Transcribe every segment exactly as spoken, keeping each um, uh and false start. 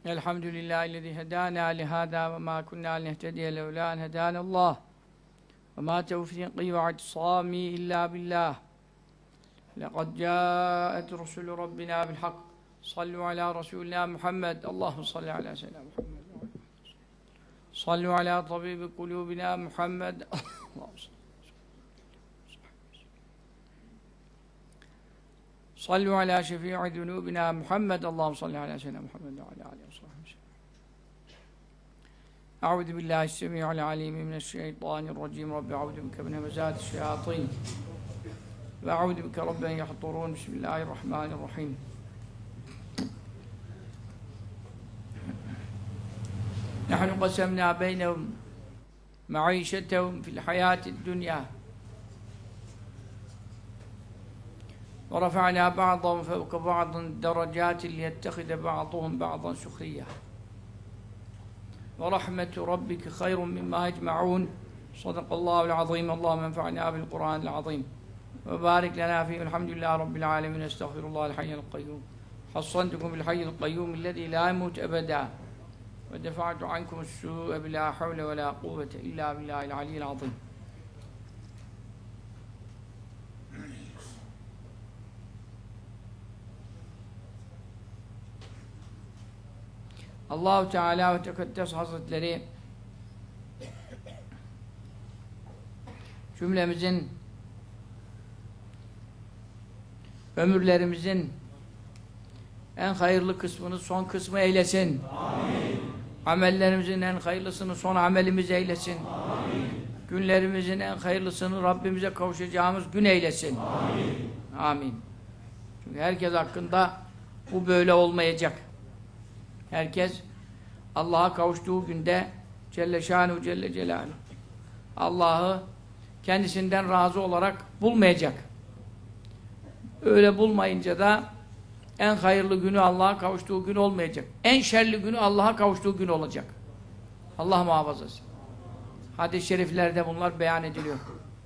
Elhamdülillahi hedâna lihâdâ ve mâ kunnâ linehtediye levlâ en hedânallâh ve mâ tevfîqî ve i'tisâmî illâ billâh. Lekad câet rusulü Rabbina bil hak. Sallu alâ Resûlina Muhammed. Allahümme salli alâ seyyidina Muhammed. Sallu alâ tabîbi kulûbina Muhammed. Sallu alâ şefî'i zunûbina Muhammed. Allahümme salli alâ seyyidina Muhammed ve alâ âlihi ve sahbihi. Eûzu billahi s-semî'il alîm mineşşeytânirracîm. Rabbi eûzu bike min hemezâti'ş-şeyâtîn. Ve eûzu bike rabbi en yahdurûn. Bismillahirrahmanirrahim. Nahnu qasemnâ beynehum me'îşetehum fil hayâti'd-dünyâ. وَرَفَعْنَا بَعْضًا فَوْقَ بَعْضٍ دَرَجَاتٍ لِيَتَّخِذَ بَعْضُهُمْ بَعْضًا سُخْرِيًّا وَرَحْمَةُ رَبِّكَ خَيْرٌ مِّمَّا يَجْمَعُونَ صَدَقَ اللّٰهُ الْعَظِيمُ اللّٰهُمَّ انفَعْنَا بِالْقُرْآنِ الْعَظِيمِ وَبَارِكْ لَنَا فِيهِ الْحَمْدُ لِلّٰهِ رَبِّ الْعَالَمِينَ اسْتَغْفِرُ اللّٰهَ الْحَيَّ الْقَيُّومَ حَصَّنْتُكُمْ بِالْحَيِّ الْقَيُّومِ الَّذِي لَا يَمُوتُ أَبَدًا وَدَفَعْتُ عَنْكُمُ السُّوءَ بِلَا حَوْلَ وَلَا قُوَّةَ إِلَّا بِاللّٰهِ الْعَلِيِّ الْعَظِيمِ. Allah-u Teala ve Tekaddes Hazretleri cümlemizin ömürlerimizin en hayırlı kısmını son kısmı eylesin. Amin. Amellerimizin en hayırlısını son amelimiz eylesin. Amin. Günlerimizin en hayırlısını Rabbimize kavuşacağımız gün eylesin. Amin. Amin. Çünkü herkes hakkında bu böyle olmayacak. Herkes Allah'a kavuştuğu günde Celle Şanuhu Celle Celaluhu Allah'ı kendisinden razı olarak bulmayacak. Öyle bulmayınca da en hayırlı günü Allah'a kavuştuğu gün olmayacak. En şerli günü Allah'a kavuştuğu gün olacak. Allah muhafaza etsin. Hadis-i şeriflerde bunlar beyan ediliyor.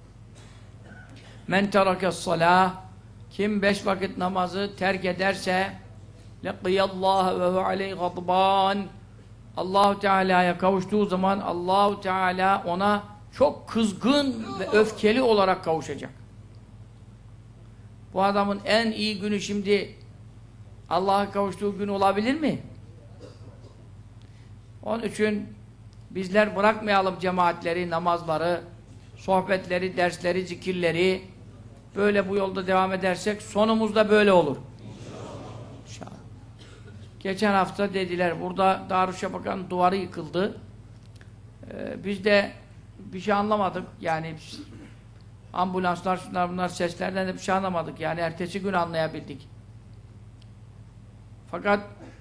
Men terakes-salâh, kim beş vakit namazı terk ederse leqiyallâhe ve hu aleyh gadbân, Allah-u Teala'ya kavuştuğu zaman Allah-u Teala ona çok kızgın ve öfkeli olarak kavuşacak. Bu adamın en iyi günü şimdi Allah'a kavuştuğu gün olabilir mi? Onun için bizler bırakmayalım cemaatleri, namazları, sohbetleri, dersleri, zikirleri. Böyle bu yolda devam edersek sonumuz da böyle olur. İnşallah. Geçen hafta dediler burada Darüşşafaka'nın duvarı yıkıldı. Ee, biz de bir şey anlamadık. Yani ambulanslar, şunlar bunlar seslerden de bir şey anlamadık. Yani ertesi gün anlayabildik. Fakat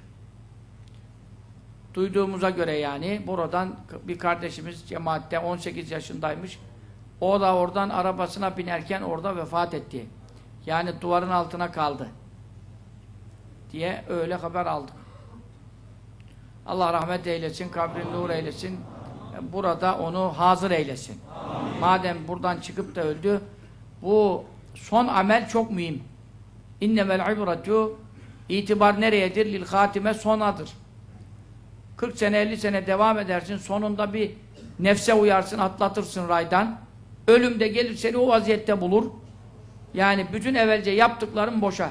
duyduğumuza göre yani buradan bir kardeşimiz cemaatte on sekiz yaşındaymış. O da oradan arabasına binerken orada vefat etti. Yani duvarın altına kaldı diye öyle haber aldık. Allah rahmet eylesin, kabrini nur eylesin. Burada onu hazır eylesin. Amin. Madem buradan çıkıp da öldü, bu son amel çok mühim. İnnemel ibretu, itibar nereyedir? Lil hatime, sonadır. kırk sene, elli sene devam edersin, sonunda bir nefse uyarsın, atlatırsın raydan. Ölüm de gelir seni o vaziyette bulur. Yani bütün evvelce yaptıkların boşa.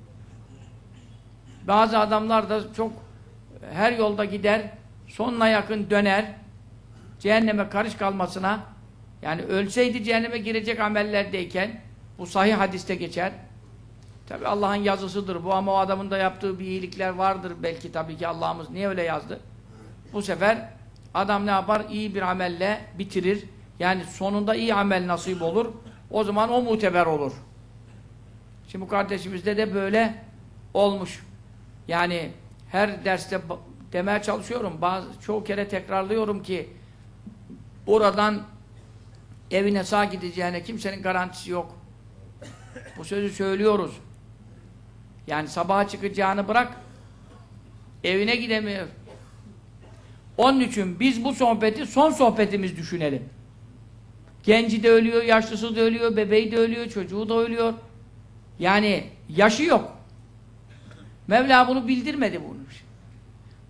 Bazı adamlar da çok her yolda gider, sonuna yakın döner, cehenneme karış kalmasına, yani ölseydi cehenneme girecek amellerdeyken, bu sahih hadiste geçer. Tabi Allah'ın yazısıdır bu, ama o adamın da yaptığı bir iyilikler vardır belki, tabii ki Allah'ımız niye öyle yazdı? Bu sefer adam ne yapar? İyi bir amelle bitirir. Yani sonunda iyi amel nasip olur. O zaman o muteber olur. Şimdi bu kardeşimizde de böyle olmuş. Yani her derste demeye çalışıyorum. Bazı, çoğu kere tekrarlıyorum ki oradan evine sağ gideceğine kimsenin garantisi yok. Bu sözü söylüyoruz. Yani sabaha çıkacağını bırak, evine gidemiyor. Onun için biz bu sohbeti son sohbetimiz düşünelim. Genci de ölüyor, yaşlısı da ölüyor, bebeği de ölüyor, çocuğu da ölüyor. Yani yaşı yok. Mevla bunu bildirmedi bunu.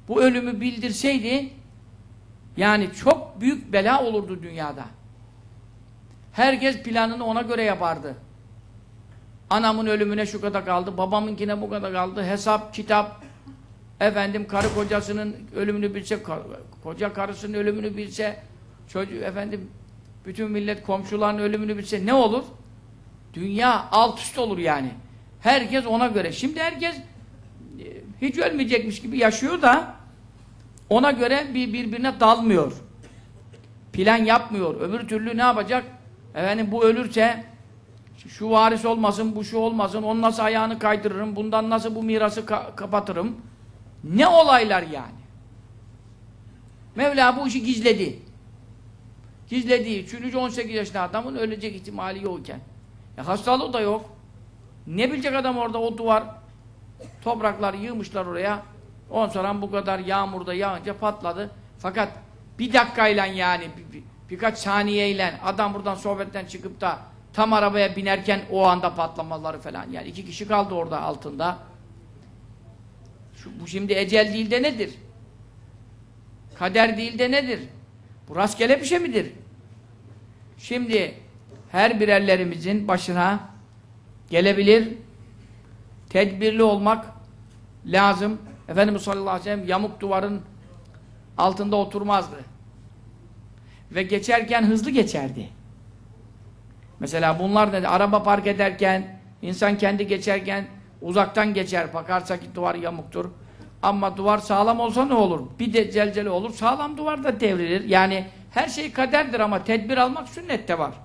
bu ölümü bildirseydi yani çok büyük bela olurdu dünyada. Herkes planını ona göre yapardı. Anamın ölümüne şu kadar kaldı, babamınkine bu kadar kaldı, hesap, kitap, efendim karı kocasının ölümünü bilse, koca karısının ölümünü bilse, çocuğu efendim bütün millet komşuların ölümünü bilse ne olur? Dünya alt üst olur yani. Herkes ona göre. Şimdi herkes hiç ölmeyecekmiş gibi yaşıyor da ona göre bir birbirine dalmıyor. Plan yapmıyor. Öbür türlü ne yapacak? Efendim bu ölürse şu varis olmasın, bu şu olmasın, onun nasıl ayağını kaydırırım, bundan nasıl bu mirası ka kapatırım. Ne olaylar yani. Mevla bu işi gizledi. Gizlediği, çünkü on sekiz yaşında adamın ölecek ihtimali yokken. E hastalığı da yok. Ne bilecek adam orada o duvar, topraklar yığmışlar oraya. On sonra bu kadar yağmurda yağınca patladı. Fakat bir dakikayla yani bir, bir, birkaç saniyeyle adam buradan sohbetten çıkıp da tam arabaya binerken o anda patlamaları falan. Yani iki kişi kaldı orada altında. Şu, bu şimdi ecel değil de nedir? Kader değil de nedir? Bu rastgele bir şey midir? Şimdi her birerlerimizin başına gelebilir, tedbirli olmak lazım. Efendimiz sallallahu aleyhi ve sellem yamuk duvarın altında oturmazdı. Ve geçerken hızlı geçerdi. Mesela bunlar dedi, araba park ederken, insan kendi geçerken uzaktan geçer, bakarsa ki duvar yamuktur. Ama duvar sağlam olsa ne olur? Bir de celcele olur, sağlam duvar da devrilir. Yani her şey kaderdir ama tedbir almak sünnette var.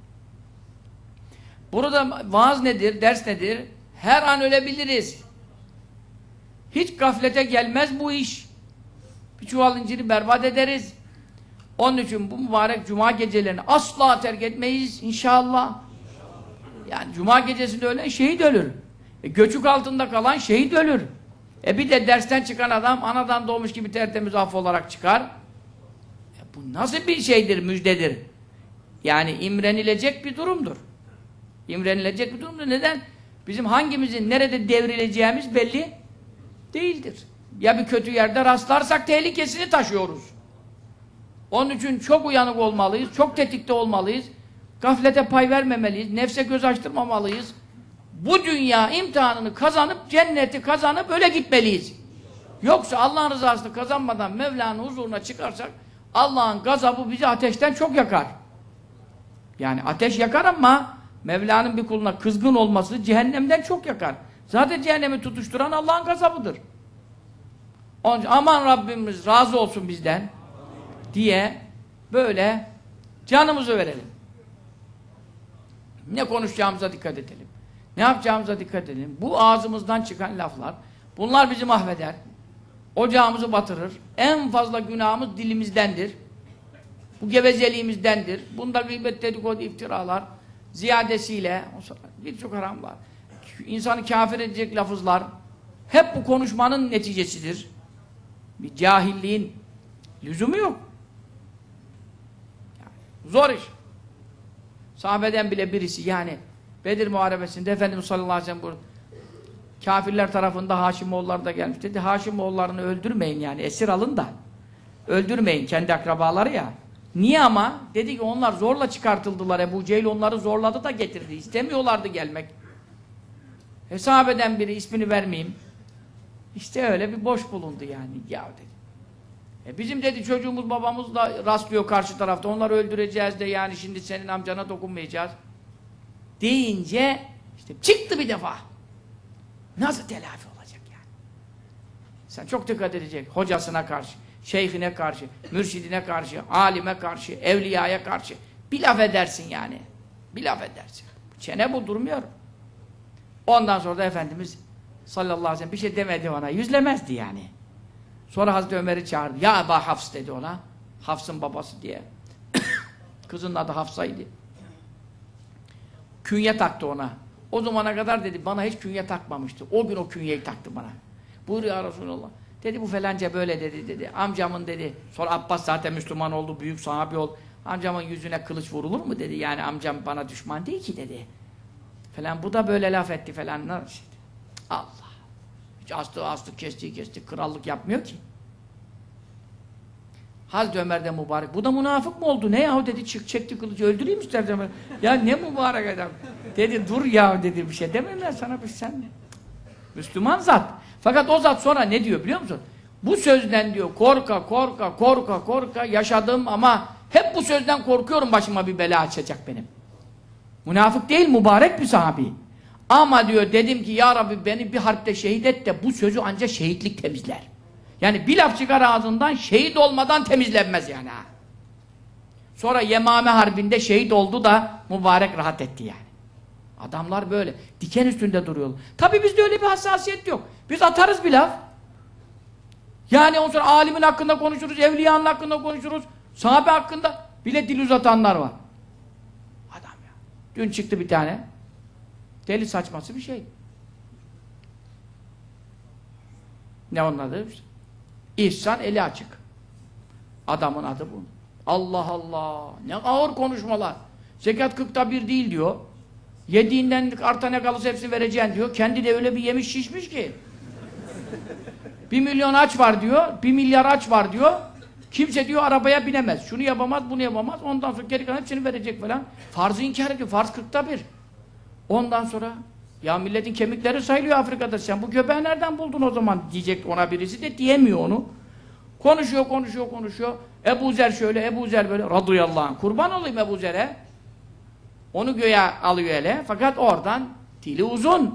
Burada vaaz nedir, ders nedir? Her an ölebiliriz. Hiç gaflete gelmez bu iş. Bir çuval inciri berbat ederiz. Onun için bu mübarek cuma gecelerini asla terk etmeyiz inşallah. Yani cuma gecesinde ölen şehit ölür. E, göçük altında kalan şehit ölür. E bir de dersten çıkan adam anadan doğmuş gibi tertemiz af olarak çıkar. E, bu nasıl bir şeydir, müjdedir? Yani imrenilecek bir durumdur. İmrenilecek bir durumdur. Neden? Bizim hangimizin nerede devrileceğimiz belli değildir. Ya bir kötü yerde rastlarsak tehlikesini taşıyoruz. Onun için çok uyanık olmalıyız, çok tetikte olmalıyız. Gaflete pay vermemeliyiz, nefse göz açtırmamalıyız. Bu dünya imtihanını kazanıp, cenneti kazanıp öyle gitmeliyiz. Yoksa Allah'ın rızasını kazanmadan Mevla'nın huzuruna çıkarsak Allah'ın gazabı bizi ateşten çok yakar. Yani ateş yakar ama Mevla'nın bir kuluna kızgın olması cehennemden çok yakar. Zaten cehennemi tutuşturan Allah'ın gazabıdır. Onun için aman Rabbimiz razı olsun bizden diye böyle canımızı verelim. Ne konuşacağımıza dikkat edelim. Ne yapacağımıza dikkat edelim. Bu ağzımızdan çıkan laflar, bunlar bizi mahveder. Ocağımızı batırır. En fazla günahımız dilimizdendir. Bu gevezeliğimizdendir. Bunda gıybet, dedikodu, iftiralar ziyadesiyle birçok haramlar. İnsanı kafir edecek lafızlar hep bu konuşmanın neticesidir. Bir cahilliğin lüzumu yok. Yani zor iş. Sahabeden bile birisi yani Bedir Muharebesi'nde Efendimiz sallallahu aleyhi ve sellem bu kafirler tarafında Haşimoğulları da gelmiş dedi. Haşimoğullarını öldürmeyin yani esir alın da öldürmeyin kendi akrabaları ya. Niye ama? Dedi ki onlar zorla çıkartıldılar. Ebu Cehil onları zorladı da getirdi. İstemiyorlardı gelmek. E, sahabeden biri ismini vermeyeyim. İşte öyle bir boş bulundu yani. Ya dedi. E bizim dedi çocuğumuz babamız da rastlıyor karşı tarafta. Onları öldüreceğiz de yani şimdi senin amcana dokunmayacağız. Deyince işte çıktı bir defa. Nasıl telafi olacak yani? Sen çok dikkat edecek. Hocasına karşı, şeyhine karşı, mürşidine karşı, alime karşı, evliyaya karşı. Bir laf edersin yani. Bir laf edersin. Çene bu durmuyor. Ondan sonra da Efendimiz sallallahu aleyhi ve sellem bir şey demedi ona. Yüzlemezdi yani. Sonra Hazreti Ömer'i çağırdı. Ya Eba Hafs dedi ona. Hafs'ın babası diye. Kızının adı Hafsa'ydı. Künye taktı ona. O zamana kadar dedi bana hiç künye takmamıştı. O gün o künyeyi taktı bana. Buyur ya Resulallah. Dedi bu falanca böyle dedi dedi. Amcamın dedi. Sonra Abbas zaten Müslüman oldu. Büyük sahabi oldu. Amcamın yüzüne kılıç vurulur mu dedi. Yani amcam bana düşman değil ki dedi. Falan bu da böyle laf etti falan. Allah. Hiç astığı astık, kestiği kesti. Krallık yapmıyor ki. Hazreti Ömer de mübarek. Bu da münafık mı oldu? Ne yahu dedi, çık çekti kılıcı, öldüreyim istersen. Ya ne mübarek adam. Dedi dur ya dedi, bir şey demem sana, bir sen. Müslüman zat. Fakat o zat sonra ne diyor biliyor musun? Bu sözden diyor korka korka korka korka yaşadım ama hep bu sözden korkuyorum, başıma bir bela açacak benim. Münafık değil, mübarek bir sahabi. Ama diyor dedim ki ya Rabbi beni bir harpte şehit et de bu sözü ancak şehitlik temizler. Yani bir laf çıkar ağzından, şehit olmadan temizlenmez yani ha. Sonra Yemame Harbi'nde şehit oldu da mübarek rahat etti yani. Adamlar böyle diken üstünde duruyorlar. Tabii bizde öyle bir hassasiyet yok. Biz atarız bir laf. Yani ondan sonra alimin hakkında konuşuruz, evliyanın hakkında konuşuruz, sahabe hakkında bile dil uzatanlar var. Adam ya. Dün çıktı bir tane. Deli saçması bir şey. Ne onun adı? İhsan eli açık. Adamın adı bu. Allah Allah! Ne ağır konuşmalar. Zekat kırkta bir değil diyor. Yediğinden arta ne kalırsa hepsini vereceksin diyor. Kendi de öyle bir yemiş şişmiş ki. Bir milyon aç var diyor. Bir milyar aç var diyor. Kimse diyor arabaya binemez. Şunu yapamaz, bunu yapamaz. Ondan sonra geri kalan hepsini verecek falan. Farzı inkar ediyor. Farz kırkta bir. Ondan sonra ya milletin kemikleri sayılıyor Afrika'da. Sen bu göbeği nereden buldun o zaman diyecek ona birisi de diyemiyor onu. Konuşuyor, konuşuyor, konuşuyor. Ebu Zer şöyle, Ebu Zer böyle. Radıyallahu anh. Kurban olayım Ebu Zer'e. Onu göğe alıyor hele. Fakat oradan dili uzun.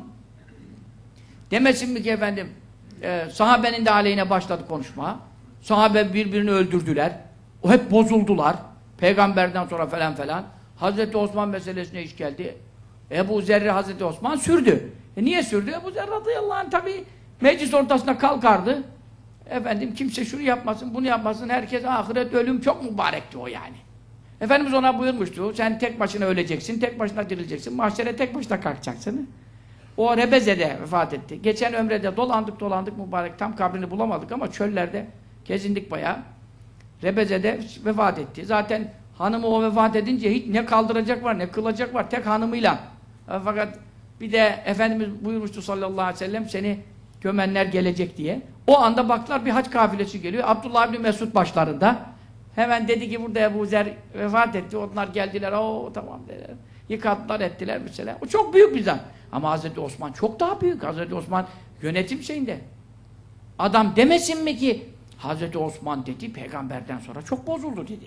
Demesin mi ki efendim e, sahabenin de aleyhine başladı konuşma. Sahabe birbirini öldürdüler. O hep bozuldular. Peygamberden sonra falan falan. Hazreti Osman meselesine iş geldi. Ebu Zer'i Hazreti Osman sürdü. E niye sürdü? Ebu Zer radıyallahu anh tabi meclis ortasına kalkardı. Efendim kimse şunu yapmasın, bunu yapmasın. Herkes ahiret ölüm çok mübarekti o yani. Efendimiz ona buyurmuştu. Sen tek başına öleceksin, tek başına dirileceksin. Mahşere tek başına kalkacaksın. O Rebeze'de vefat etti. Geçen ömrede dolandık dolandık mübarek. Tam kabrini bulamadık ama çöllerde gezindik bayağı. Rebeze'de vefat etti. Zaten hanımı o vefat edince hiç ne kaldıracak var, ne kılacak var. Tek hanımıyla. Fakat bir de Efendimiz buyurmuştu sallallahu aleyhi ve sellem seni gömenler gelecek diye. O anda baktılar bir hac kafilesi geliyor. Abdullah ibn Mesud başlarında. Hemen dedi ki burada Ebu Zer vefat etti. Onlar geldiler. Oo tamam dediler. Yıkadılar ettiler mesela. O çok büyük bir zat. Ama Hazreti Osman çok daha büyük. Hazreti Osman yönetim şeyinde. Adam demesin mi ki Hazreti Osman dedi peygamberden sonra çok bozuldu dedi.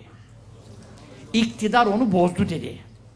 İktidar onu bozdu dedi.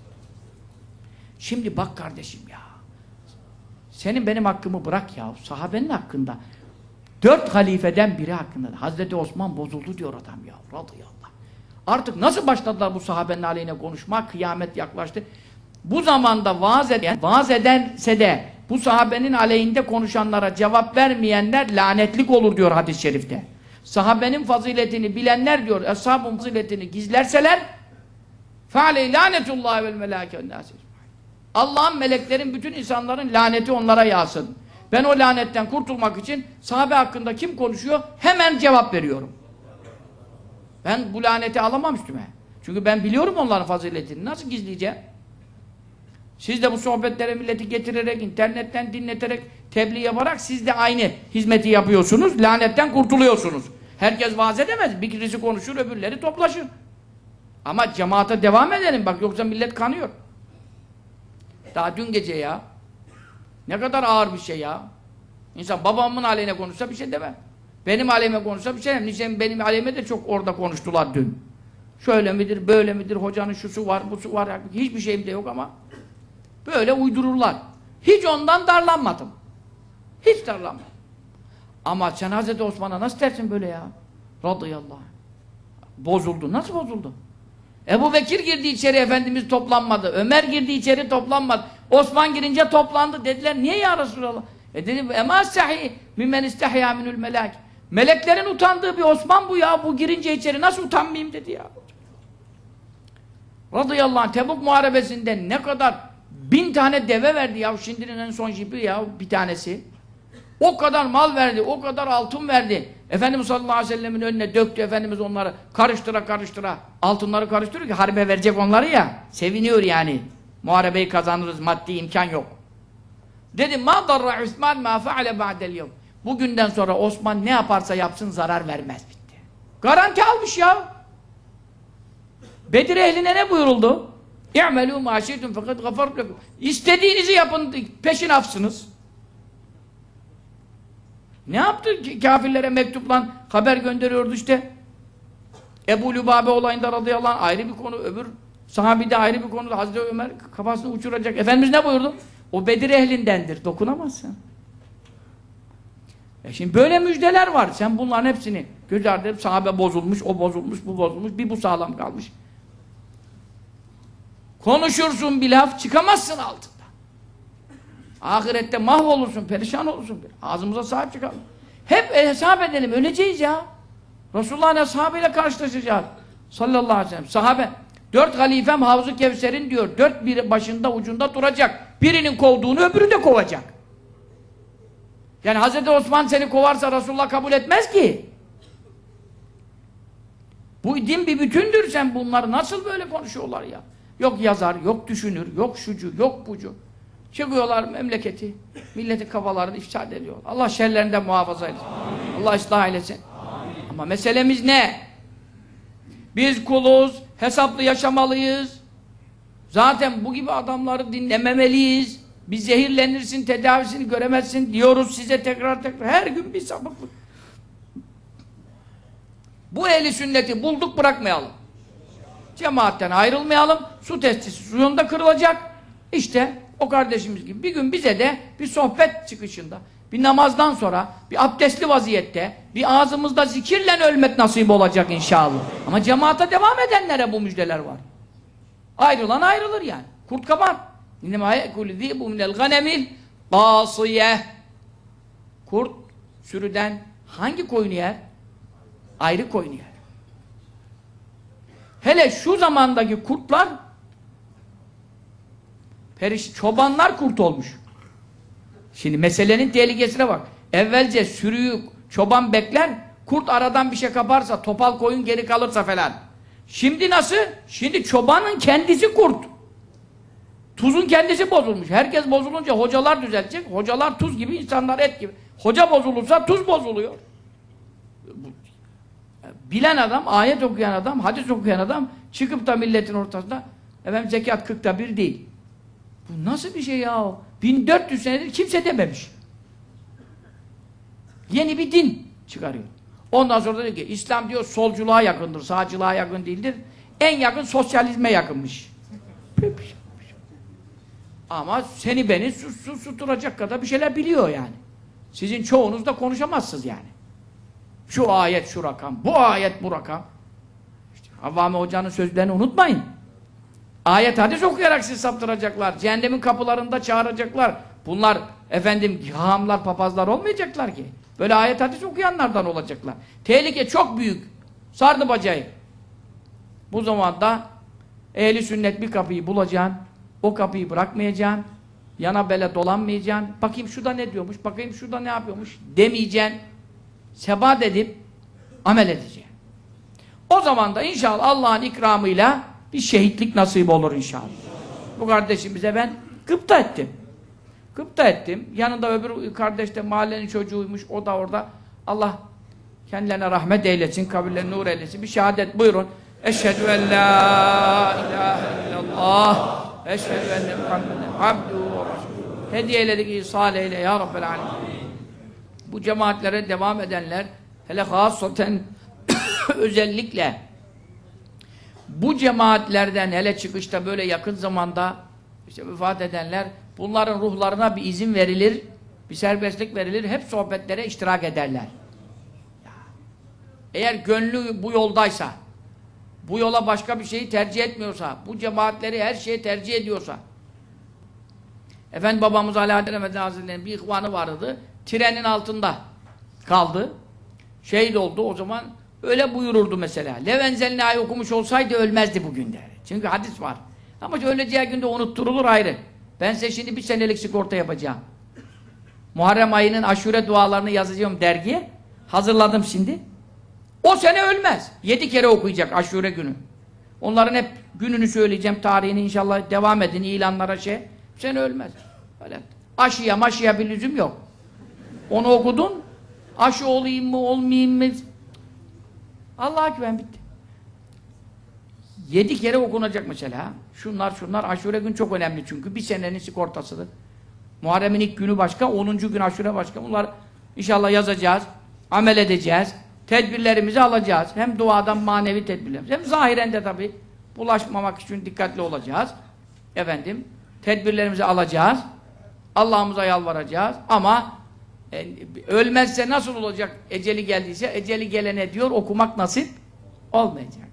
Şimdi bak kardeşim ya. Senin benim hakkımı bırak ya. Sahabenin hakkında. Dört halifeden biri hakkında. Hazreti Osman bozuldu diyor adam ya. Radıyallah. Artık nasıl başladılar bu sahabenin aleyhine konuşmak? Kıyamet yaklaştı. Bu zamanda vaaz eden, vaaz edense de bu sahabenin aleyhinde konuşanlara cevap vermeyenler lanetlik olur diyor hadis-i şerifte. Sahabenin faziletini bilenler diyor, ashabın faziletini gizlerseler فَعَلَيْهِ لَانَةُ اللّٰهِ وَالْمَلَاكَ وَالنَّاسِ Allah'ın, meleklerin, bütün insanların laneti onlara yağsın. Ben o lanetten kurtulmak için sahabe hakkında kim konuşuyor? Hemen cevap veriyorum. Ben bu laneti alamam üstüme. Çünkü ben biliyorum onların faziletini. Nasıl gizleyeceğim? Siz de bu sohbetlere milleti getirerek, internetten dinleterek, tebliğ yaparak siz de aynı hizmeti yapıyorsunuz. Lanetten kurtuluyorsunuz. Herkes vaaz edemez. Birisi konuşur, öbürleri toplaşır. Ama cemaate devam edelim bak, yoksa millet kanıyor. Daha dün gece ya. Ne kadar ağır bir şey ya. İnsan babamın aleyhine konuşsa bir şey demem. Benim aleyhime konuşsa bir şey demem. Niçin benim aleyhime de çok orada konuştular dün. Şöyle midir, böyle midir, hocanın şusu var, busu var. Hiçbir şeyim de yok ama böyle uydururlar. Hiç ondan darlanmadım. Hiç darlanmadım. Ama sen Hazreti Osman'a nasıl dersin böyle ya? Radıyallahu anh. Bozuldu. Nasıl bozuldu? Ebu Bekir girdi içeri, Efendimiz toplanmadı. Ömer girdi içeri, toplanmadı. Osman girince toplandı. Dediler niye ya Resulallah? E dedi emâ sahî mimmen istahyâ minül melâk. Meleklerin utandığı bir Osman bu ya. Bu girince içeri nasıl utanmayayım dedi ya. Radıyallahu anh. Tebuk muharebesinde ne kadar bin tane deve verdi ya. Şimdinin en son jipi ya bir tanesi. O kadar mal verdi, o kadar altın verdi. Efendimiz sallallahu aleyhi ve sellemin önüne döktü. Efendimiz onları karıştıra karıştıra altınları karıştırıyor ki harbe verecek onları ya. Seviniyor yani. Muharebeyi kazanırız, maddi imkan yok. Dedi ma darra Osman ma faale ba'del yevm. Bugünden sonra Osman ne yaparsa yapsın zarar vermez bitti. Garanti almış ya. Bedir ehline ne buyuruldu? İ'melû mâ şi'tum fekad gafartu lekum. İstediğinizi yapın, peşin afsınız. Ne yaptı? Kafirlere mektupla haber gönderiyordu işte. Ebu Lübabe olayında radıyallahu anh ayrı bir konu, öbür sahabide ayrı bir konu. Hazreti Ömer kafasını uçuracak. Efendimiz ne buyurdu? O Bedir ehlindendir. Dokunamazsın. E şimdi böyle müjdeler var. Sen bunların hepsini göz ardı edip sahabe bozulmuş, o bozulmuş, bu bozulmuş, bir bu sağlam kalmış. Konuşursun bir laf, çıkamazsın altında. Ahirette mahvolursun, perişan olursun. Ağzımıza sahip çıkalım. Hep hesap edelim, öleceğiz ya. Resulullah'ın sahabeyle karşılaşacağız. Sallallahu aleyhi ve sellem. Sahabe, dört halifem Havz-ı Kevser'in diyor, dört biri başında ucunda duracak. Birinin kovduğunu öbürü de kovacak. Yani Hazreti Osman seni kovarsa Resulullah kabul etmez ki. Bu din bir bütündür, sen bunları nasıl böyle konuşuyorlar ya? Yok yazar, yok düşünür, yok şucu, yok bucu. Çıkıyorlar memleketi, milletin kafalarını ifsad ediyor. Allah şerlerinden muhafaza etsin. Amin. Allah ıslah eylesin. Amin. Ama meselemiz ne? Biz kuluz, hesaplı yaşamalıyız. Zaten bu gibi adamları dinlememeliyiz. Bir zehirlenirsin, tedavisini göremezsin diyoruz size tekrar tekrar. Her gün bir sapıklık. Bu ehli sünneti bulduk, bırakmayalım. Cemaatten ayrılmayalım. Su testisi suyunda kırılacak. İşte o kardeşimiz gibi bir gün bize de bir sohbet çıkışında, bir namazdan sonra, bir abdestli vaziyette, bir ağzımızda zikirle ölmek nasip olacak inşallah. Ama cemaate devam edenlere bu müjdeler var. Ayrılan ayrılır yani. Kurt kapan. İnnemâ ye'kulü zîbu minel ghanemil gâsiyeh. Kurt sürüden hangi koyunu yer? Ayrı koyunu yer. Hele şu zamandaki kurtlar periş, çobanlar kurt olmuş. Şimdi meselenin tehlikesine bak. Evvelce sürüyü çoban bekler, kurt aradan bir şey kaparsa, topal koyun geri kalırsa falan. Şimdi nasıl? Şimdi çobanın kendisi kurt. Tuzun kendisi bozulmuş. Herkes bozulunca hocalar düzeltecek. Hocalar tuz gibi, insanlar et gibi. Hoca bozulursa tuz bozuluyor. Bilen adam, ayet okuyan adam, hadis okuyan adam çıkıp da milletin ortasında efendim zekat kırkta bir değil. Bu nasıl bir şey ya? bin dört yüz senedir kimse dememiş. Yeni bir din çıkarıyor. Ondan sonra da diyor ki İslam diyor solculuğa yakındır, sağcılığa yakın değildir. En yakın sosyalizme yakınmış. Ama seni beni sus, sus, susturacak kadar bir şeyler biliyor yani. Sizin çoğunuz da konuşamazsınız yani. Şu ayet şu rakam, bu ayet bu rakam. İşte Havvame Hoca'nın sözlerini unutmayın. Ayet hadis okuyarak sizi saptıracaklar. Cehennemin kapılarında çağıracaklar. Bunlar efendim hahamlar, papazlar olmayacaklar ki. Böyle ayet hadis okuyanlardan olacaklar. Tehlike çok büyük. Sardı bacayı. Bu zamanda ehli sünnet bir kapıyı bulacaksın. O kapıyı bırakmayacaksın. Yana bele dolanmayacaksın. Bakayım şurada ne diyormuş, bakayım şurada ne yapıyormuş demeyeceksin. Sebat edip amel edeceksin. O zaman da inşallah Allah'ın ikramıyla bir şehitlik nasip olur inşallah. Bu kardeşimize ben gıpta ettim. Gıpta ettim. Yanında öbür kardeş de mahallenin çocuğuymuş. O da orada. Allah kendilerine rahmet eylesin, kabirlerine nur eylesin. Bir şehadet buyurun. Eşhedü en la ilahe illallah. Eşhedü enne Muhammeden abduhu ve resulühü. Hediye eyledik, ihsal eyle ya Rabbel alemin. Bu cemaatlere devam edenler, hele hasaten özellikle bu cemaatlerden hele çıkışta böyle yakın zamanda işte vefat edenler, bunların ruhlarına bir izin verilir, bir serbestlik verilir, hep sohbetlere iştirak ederler. Eğer gönlü bu yoldaysa, bu yola başka bir şeyi tercih etmiyorsa, bu cemaatleri her şeye tercih ediyorsa, Efendi babamız Alaaddin Efendi Hazretleri'nin bir ihvanı vardı, trenin altında kaldı, şehit oldu. O zaman öyle buyururdu mesela. Levenzelna'yı okumuş olsaydı ölmezdi bugün der. Çünkü hadis var. Ama öleceği günde unutturulur ayrı. Ben size şimdi bir senelik sigorta yapacağım. Muharrem ayının aşure dualarını yazacağım dergiye. Hazırladım şimdi. O sene ölmez. Yedi kere okuyacak aşure günü. Onların hep gününü söyleyeceğim, tarihini inşallah devam edin ilanlara şey. Bu sene ölmez. Öyle. Aşıya maşıya bir lüzum yok. Onu okudun. Aşı olayım mı olmayayım mı? Allah'a güven, bitti. Yedi kere okunacak mesela. Şunlar şunlar. Aşure gün çok önemli çünkü. Bir senenin sigortasıdır. Muharrem'in ilk günü başka, onuncu gün aşure başka. Bunlar inşallah yazacağız. Amel edeceğiz. Tedbirlerimizi alacağız. Hem duadan manevi tedbirlerimiz. Hem zahiren de tabii bulaşmamak için dikkatli olacağız. Efendim, tedbirlerimizi alacağız. Allah'ımıza yalvaracağız. Ama e, ölmezse nasıl olacak? Eceli geldiyse, eceli gelene diyor, okumak nasip olmayacak.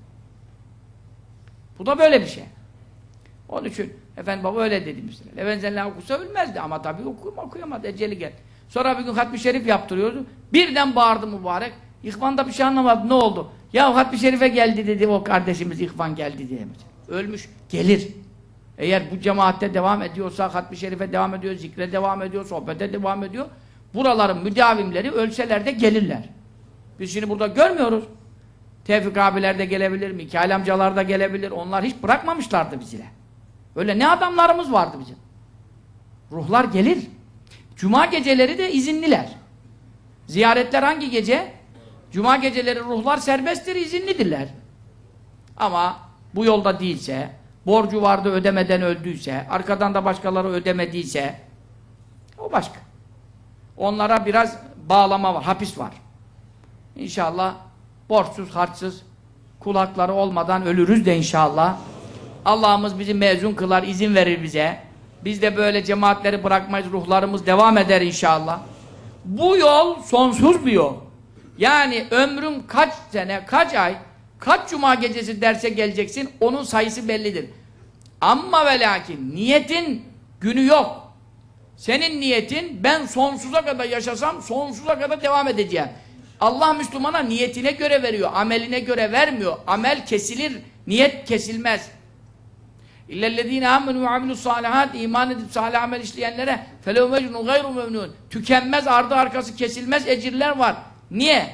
Bu da böyle bir şey. Onun için efendim baba öyle dedi mesela. Levenzenler okusa ölmezdi ama tabii okuyum, okuyamadı, eceli geldi. Sonra bir gün Hatmi Şerif yaptırıyordu. Birden bağırdı mübarek. İhvan da bir şey anlamadı. Ne oldu? Ya Hatmi Şerif'e geldi dedi, o kardeşimiz İhvan geldi diye mesela. Ölmüş, gelir. Eğer bu cemaatte devam ediyorsa, Hatmi Şerif'e devam ediyor, zikre devam ediyor, sohbete devam ediyor. Buraların müdavimleri ölseler de gelirler. Biz şimdi burada görmüyoruz. Tevfik abiler de gelebilir, Mikail amcalar da gelebilir. Onlar hiç bırakmamışlardı bizle. Öyle ne adamlarımız vardı bizim. Ruhlar gelir. Cuma geceleri de izinliler. Ziyaretler hangi gece? Cuma geceleri ruhlar serbesttir, izinlidirler. Ama bu yolda değilse, borcu vardı ödemeden öldüyse, arkadan da başkaları ödemediyse, o başka. Onlara biraz bağlama var, hapis var. İnşallah borçsuz, harçsız, kulakları olmadan ölürüz de inşallah. Allah'ımız bizi mezun kılar, izin verir bize. Biz de böyle cemaatleri bırakmayız, ruhlarımız devam eder inşallah. Bu yol sonsuz bir yol. Yani ömrün kaç sene, kaç ay, kaç cuma gecesi derse geleceksin, onun sayısı bellidir. Amma ve lakin, niyetin günü yok. Senin niyetin, ben sonsuza kadar yaşasam, sonsuza kadar devam edeceğim. Allah Müslümana niyetine göre veriyor, ameline göre vermiyor. Amel kesilir, niyet kesilmez. İllellezîne âmenû ve amilussâlihât, iman edip salih amel işleyenlere felev mecnûn gayru memnûn, tükenmez, ardı arkası kesilmez ecirler var. Niye?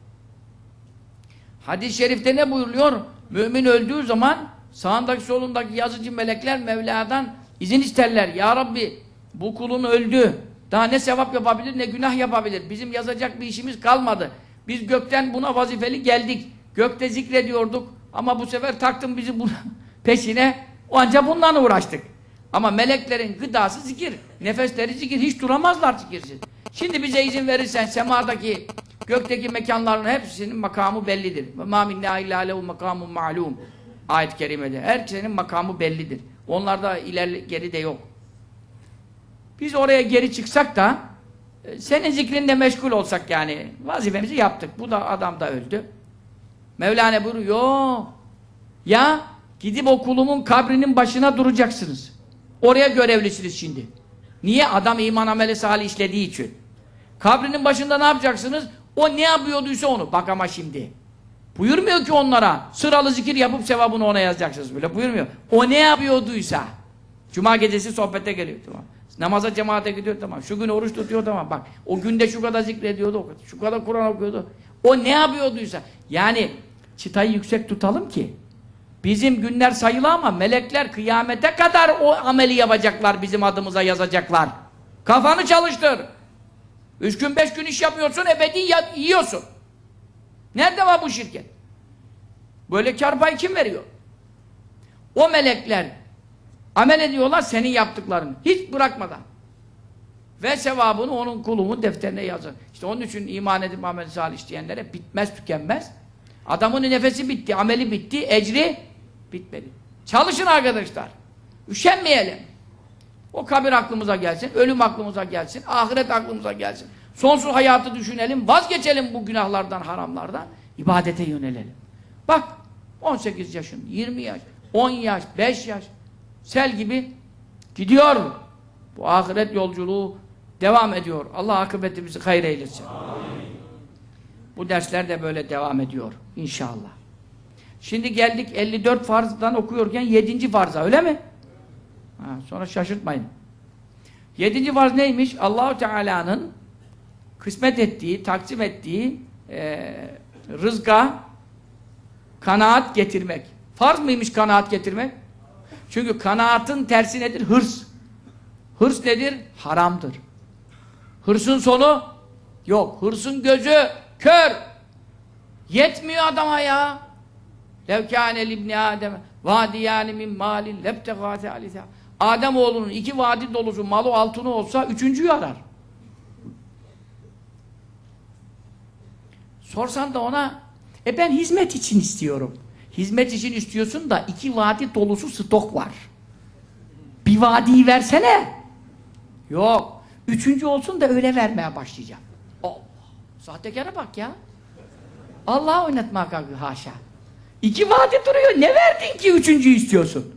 Hadis-i şerifte ne buyuruyor? Mümin öldüğü zaman sağındaki solundaki yazıcı melekler Mevla'dan izin isterler. Ya Rabbi, bu kulun öldü. Daha ne sevap yapabilir, ne günah yapabilir. Bizim yazacak bir işimiz kalmadı. Biz gökten buna vazifeli geldik. Gökte zikrediyorduk. Ama bu sefer taktın bizi bu peşine. Ancak bundan uğraştık. Ama meleklerin gıdası zikir. Nefesleri zikir. Hiç duramazlar zikirsiz. Şimdi bize izin verirsen semadaki, gökteki mekanların hepsinin makamı bellidir. وَمَا مِنَّا اِلَّا لَهُ مَقَامٌ مَعْلُومٌ ayet-i kerimede. Herkesin makamı bellidir. Onlarda ileri geri de yok. Biz oraya geri çıksak da senin zikrinle meşgul olsak yani vazifemizi yaptık. Bu da adam da öldü. Mevlana buyuruyor. Ya gidip o kulumun kabrinin başına duracaksınız. Oraya görevlisiniz şimdi. Niye? Adam iman ameli salih işlediği için. Kabrinin başında ne yapacaksınız? O ne yapıyorduysa onu. Bak ama şimdi. Buyurmuyor ki onlara. Sıralı zikir yapıp sevabını ona yazacaksınız. Böyle buyurmuyor. O ne yapıyorduysa. Cuma gecesi sohbete geliyor. Tamam. Namaza cemaate gidiyor, tamam. Şu gün oruç tutuyor, tamam. Bak o günde şu kadar zikrediyordu, o kadar. Şu kadar Kur'an okuyordu. O ne yapıyorduysa. Yani çıtayı yüksek tutalım ki bizim günler sayılı ama melekler kıyamete kadar o ameli yapacaklar, bizim adımıza yazacaklar. Kafanı çalıştır. Üç gün beş gün iş yapıyorsun, ebedi yiyorsun. Nerede var bu şirket? Böyle kâr payı kim veriyor? O melekler amel ediyorlar senin yaptıklarını. Hiç bırakmadan. Ve sevabını onun kulumun defterine yazar. İşte onun için iman edip amel salih işleyenlere bitmez tükenmez. Adamın nefesi bitti, ameli bitti, ecri bitmedi. Çalışın arkadaşlar. Üşenmeyelim. O kabir aklımıza gelsin, ölüm aklımıza gelsin, ahiret aklımıza gelsin. Sonsuz hayatı düşünelim, vazgeçelim bu günahlardan, haramlardan, ibadete yönelelim. Bak, on sekiz yaşın, yirmi yaş, on yaş, beş yaş, sel gibi gidiyor. Bu ahiret yolculuğu devam ediyor. Allah akıbetimizi hayır eylesin. Amin. Bu dersler de böyle devam ediyor inşallah. Şimdi geldik elli dört farzdan okuyorken yedinci farza, öyle mi? Ha, sonra şaşırtmayın. Yedinci farz neymiş? Allah-u Teala'nın kısmet ettiği, taksim ettiği e, rızka kanaat getirmek. Farz mıymış kanaat getirmek? Çünkü kanaatın tersi nedir? Hırs. Hırs nedir? Haramdır. Hırsın sonu yok. Hırsın gözü kör. Yetmiyor adama ya. Lev kâne libni Adem vadiyâni min mâlin lebtegâ thâlithâ. Adem oğlunun iki vadi dolusu malı altını olsa üçüncüyü arar. Sorsan da ona e ben hizmet için istiyorum. Hizmet için istiyorsun da iki vadi dolusu stok var. Bir vadiyi versene. Yok. Üçüncü olsun da öyle vermeye başlayacağım. Allah. Sahtekara bak ya. Allah'a oynatmaya kalkıyor haşa. İki vadi duruyor. Ne verdin ki üçüncüyü istiyorsun?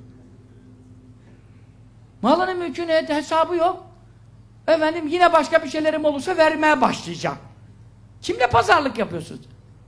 Malının mülkünün hesabı yok. Efendim yine başka bir şeylerim olursa vermeye başlayacağım. Kimle pazarlık yapıyorsunuz?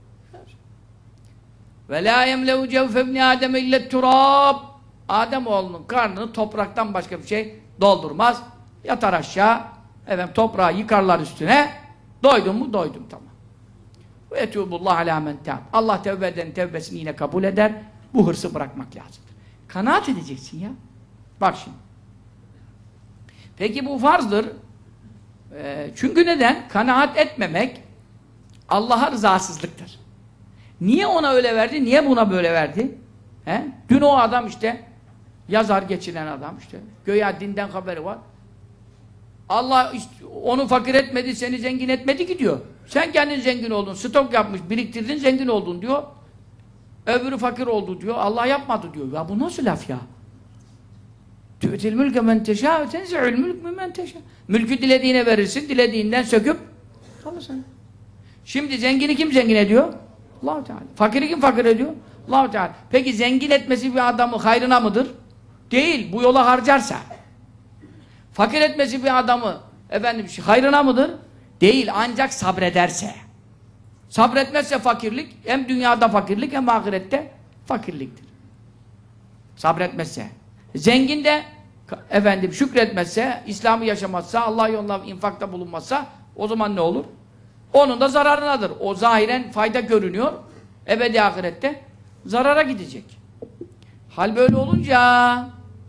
Ve la yemlehu cevfe ibni Adem illet turab. Adem oğlunun karnını topraktan başka bir şey doldurmaz. Yatar aşağı. Efendim toprağı yıkarlar üstüne. Doydun mu? Doydum, tamam. Ve etûbullah alâ men tâb. Allah tevbe edenin tevbesini yine kabul eder. Bu hırsı bırakmak lazım. Kanaat edeceksin ya. Bak şimdi. Peki bu farzdır. Ee, çünkü neden? Kanaat etmemek Allah'a rızasızlıktır. Niye ona öyle verdi? Niye buna böyle verdi? He? Dün o adam işte yazar geçinen adam işte. Göya dinden haberi var. Allah işte onu fakir etmedi, seni zengin etmedi ki diyor. Sen kendin zengin oldun, stok yapmış, biriktirdin, zengin oldun diyor. Öbürü fakir oldu diyor. Allah yapmadı diyor. Ya bu nasıl laf ya? Tü'til mülke men teşâ ve tenzi'ül mülk men teşâ. Mülkü dilediğine verirsin, dilediğinden söküp alırsın. Şimdi zengini kim zengin ediyor? Allah-u Teala. Fakiri kim fakir ediyor? Allah-u Teala. Peki zengin etmesi bir adamı hayrına mıdır? Değil. Bu yola harcarsa. Fakir etmesi bir adamı efendim hayrına mıdır? Değil. Ancak sabrederse. Sabretmezse fakirlik hem dünyada fakirlik hem ahirette fakirliktir. Sabretmezse. Zengin de efendim şükretmezse, İslam'ı yaşamazsa, Allah yolunda infakta bulunmazsa o zaman ne olur? Onun da zararınadır. O zahiren fayda görünüyor. Ebedi ahirette zarara gidecek. Hal böyle olunca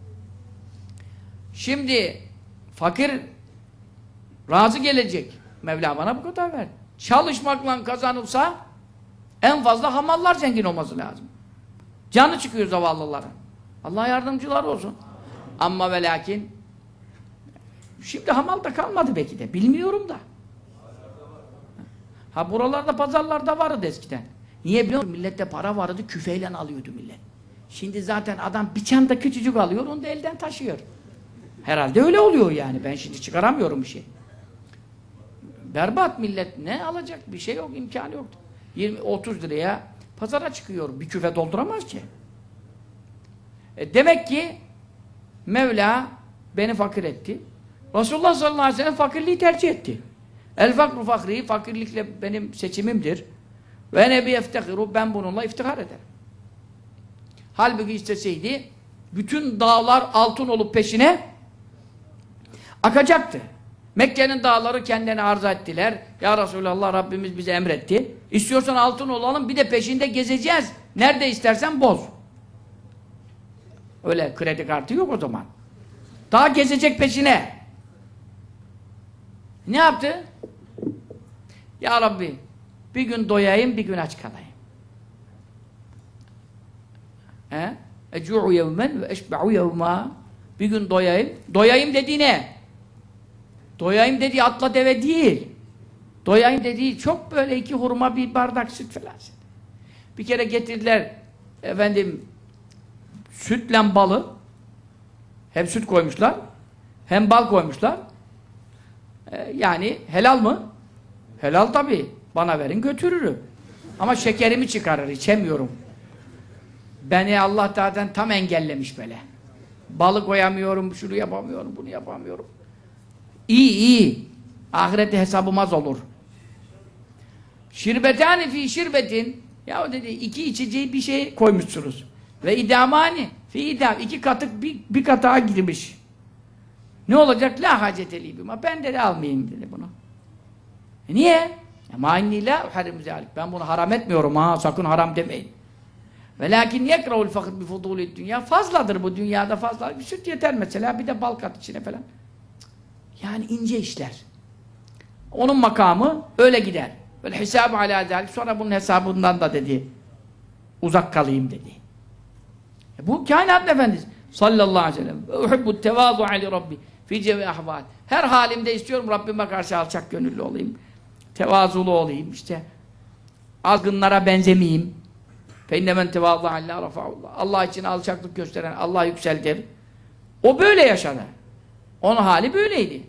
şimdi fakir razı gelecek. Mevla bana bu kadar ver. Çalışmakla kazanılsa en fazla hamallar zengin olması lazım. Canı çıkıyor zavallılara. Allah yardımcılar olsun. Ama ve lakin şimdi hamal da kalmadı belki de. Bilmiyorum da. Ha buralarda pazarlarda vardı eskiden. Niye biliyor musun? Millette para vardı, küfeyle alıyordu millet. Şimdi zaten adam bir çanta küçücük alıyor, onu da elden taşıyor. Herhalde öyle oluyor yani. Ben şimdi çıkaramıyorum bir şey. Berbat millet. Ne alacak? Bir şey yok, imkanı yok. yirmi otuz liraya pazara çıkıyor. Bir küfe dolduramaz ki. E demek ki Mevla beni fakir etti. Resulullah sallallahu aleyhi ve sellem fakirliği tercih etti. El fakru fakri, fakirlikle benim seçimimdir. Ve nebi eftehiru, ben bununla iftihar ederim. Halbuki isteseydi, bütün dağlar altın olup peşine akacaktı. Mekke'nin dağları kendine arz ettiler. Ya Resulallah, Rabbimiz bize emretti. İstiyorsan altın olalım, bir de peşinde gezeceğiz. Nerede istersen boz. Öyle kredi kartı yok o zaman. Daha gezecek peşine. Ne yaptı? Ya Rabbi, bir gün doyayım, bir gün aç kalayım. He? Ecu'u yevmen ve eşbe'u yevma. Bir gün doyayım. Doyayım dediği ne? Doyayım dediği atla deve değil. Doyayım dediği çok böyle iki hurma, bir bardak süt falan. Bir kere getirdiler efendim sütle balı. Hem süt koymuşlar, hem bal koymuşlar. Ee, yani helal mı? Helal tabii. Bana verin götürürüm. Ama şekerimi çıkarır, içemiyorum. Beni Allah zaten tam engellemiş böyle. Balı koyamıyorum, şunu yapamıyorum, bunu yapamıyorum. İyi iyi. Ahirette hesabım az olur. Şirbetani fi şirbetin. Ya dedi iki içeceği bir şey koymuşsunuz. Ve idamani fi idam. İki katık bir, bir katağa girmiş. Ne olacak? La haceteli bima. Ben de almayayım dedi bunu. E niye? Ma inni la harim zalik. Ben bunu haram etmiyorum ha. Sakın haram demeyin. Velakin yekrahul fakir bi fudulid dünya. Fazladır bu dünyada fazla. Bir süt yeter mesela. Bir de bal kat içine falan. Yani ince işler. Onun makamı öyle gider. Vel hisabu ala zalik. Sonra bunun hesabından da dedi uzak kalayım dedi. E bu kainat efendisi sallallahu aleyhi ve sellem. Ve uhibbu tevazu'a li rabbi fi cevi ahval. Her halimde istiyorum Rabbime karşı alçak gönüllü olayım. Tevazulu olayım işte. Azgınlara benzemeyeyim. Fe innemen tevazu'a alla rafa'ullah. Allah için alçaklık gösteren Allah yükseltir. O böyle yaşadı. Onun hali böyleydi.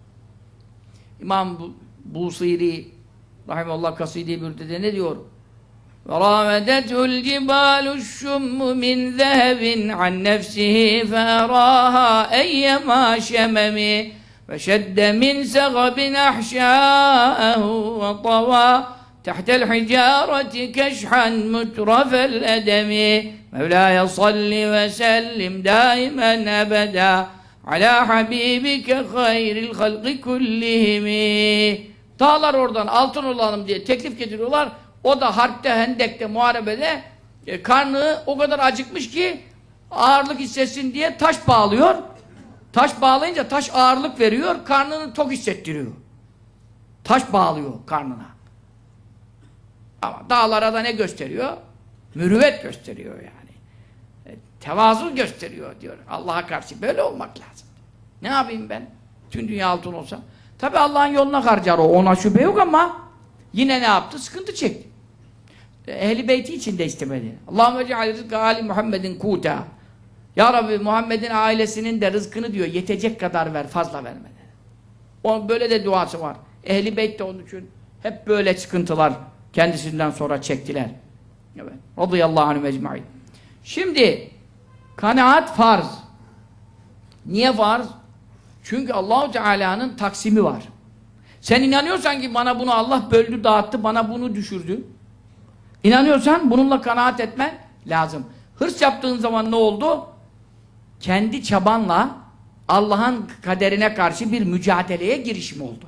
İmam Busiri rahimallah kaside-i bürdede ne diyor? وَرَامَدَتْهُ الْجِبَالُ الشُّمُّ مِنْ ذَهَبٍ عَنْ نَفْسِهِ فَأَرَاهَا أَيَّمَا شَمَمِ وَشَدَّ مِنْ سَغَبٍ أَحْشَاءَهُ وَطَوَى تَحْتَ الْحِجَارَةِ كَشْحًا مُتْرَفَ الْأَدَمِ مَوْلَايَ صَلِّ وَسَلِّمْ دَائِمًا أَبَدًا عَلَى حَبِيبِكَ خَيْرِ الْخَلْقِ كُلِّهِمِ. Dağlar oradan altın olalım diye teklif getiriyorlar. O da harpte, hendekte, muharebede e, karnı o kadar acıkmış ki ağırlık hissetsin diye taş bağlıyor. Taş bağlayınca taş ağırlık veriyor, karnını tok hissettiriyor. Taş bağlıyor karnına. Ama dağlara da ne gösteriyor? Mürüvvet gösteriyor yani. E, tevazu gösteriyor diyor. Allah'a karşı böyle olmak lazım. Ne yapayım ben? Tüm dünya altın olsa. Tabi Allah'ın yoluna harcar o, ona şüphe yok ama yine ne yaptı? Sıkıntı çekti. Ehl-i Beyti için de istemedi. Allahümme ceal rızkı Ali Muhammedin kuta. Ya Rabbi Muhammed'in ailesinin de rızkını diyor yetecek kadar ver, fazla verme. Onun böyle de duası var. Ehl-i Beyt de onun için hep böyle sıkıntılar kendisinden sonra çektiler. Evet. Radıyallahu anh mecmaîn. Şimdi kanaat farz. Niye farz? Çünkü Allah-u Teala'nın taksimi var. Sen inanıyorsan ki bana bunu Allah böldü, dağıttı, bana bunu düşürdü. İnanıyorsan bununla kanaat etmen lazım. Hırs yaptığın zaman ne oldu? Kendi çabanla Allah'ın kaderine karşı bir mücadeleye girişim oldu.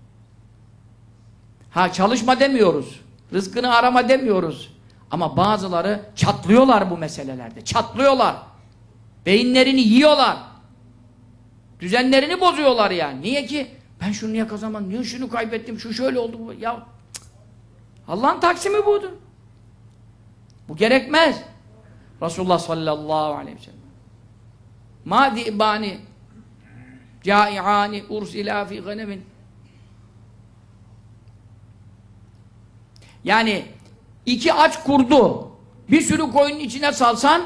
Ha çalışma demiyoruz. Rızkını arama demiyoruz. Ama bazıları çatlıyorlar bu meselelerde. Çatlıyorlar. Beyinlerini yiyorlar. Düzenlerini bozuyorlar yani. Niye ki? Ben şunu niye kazanmadım? Niye şunu kaybettim? Şu şöyle oldu. Bu. Ya Allah'ın taksimi budur. Bu gerekmez. Resulullah sallallahu aleyhi ve sellem. Ma di'bani cai'ani ursila fi ghanemin. Yani iki aç kurdu bir sürü koyunun içine salsan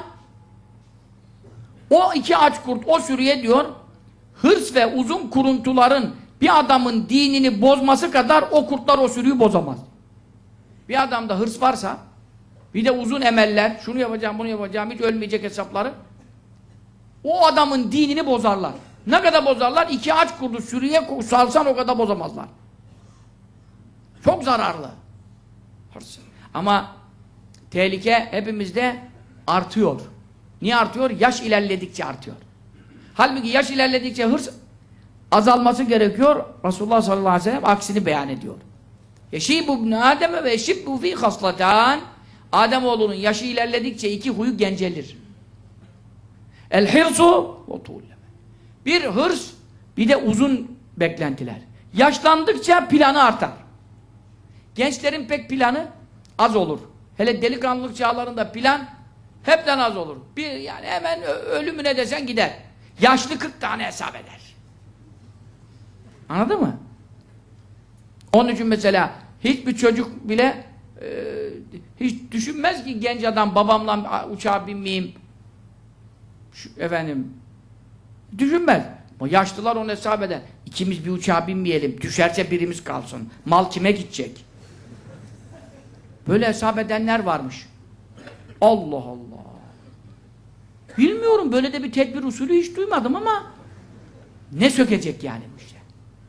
o iki aç kurt o sürüye diyor hırs ve uzun kuruntuların bir adamın dinini bozması kadar o kurtlar o sürüyü bozamaz. Bir adamda hırs varsa bir de uzun emeller, şunu yapacağım, bunu yapacağım, hiç ölmeyecek hesapları o adamın dinini bozarlar. Ne kadar bozarlar? İki aç kurdu sürüye salsan o kadar bozamazlar. Çok zararlı. Hırs. Ama tehlike hepimizde artıyor. Niye artıyor? Yaş ilerledikçe artıyor. Halbuki yaş ilerledikçe hırs azalması gerekiyor. Resulullah sallallahu aleyhi ve sellem aksini beyan ediyor. Yeşîbû ibn Adem ve yeşîbû fî haslatân. Ademoğlunun yaşı ilerledikçe iki huyu gencelir. El hirsu ve tuğleme. Bir hırs, bir de uzun beklentiler. Yaşlandıkça planı artar. Gençlerin pek planı az olur. Hele delikanlılık çağlarında plan hepten az olur. Bir yani hemen ölümüne desen gider. Yaşlı kırk tane hesap eder. Anladın mı? Onun için mesela hiçbir çocuk bile e, hiç düşünmez ki genç adam babamla uçağa binmeyeyim. Şu, efendim düşünmez. O yaşlılar onu hesap eder. İkimiz bir uçağa binmeyelim. Düşerse birimiz kalsın. Mal kime gidecek? Böyle hesap edenler varmış. Allah Allah. Bilmiyorum böyle de bir tedbir usulü hiç duymadım ama ne sökecek yani bu işte.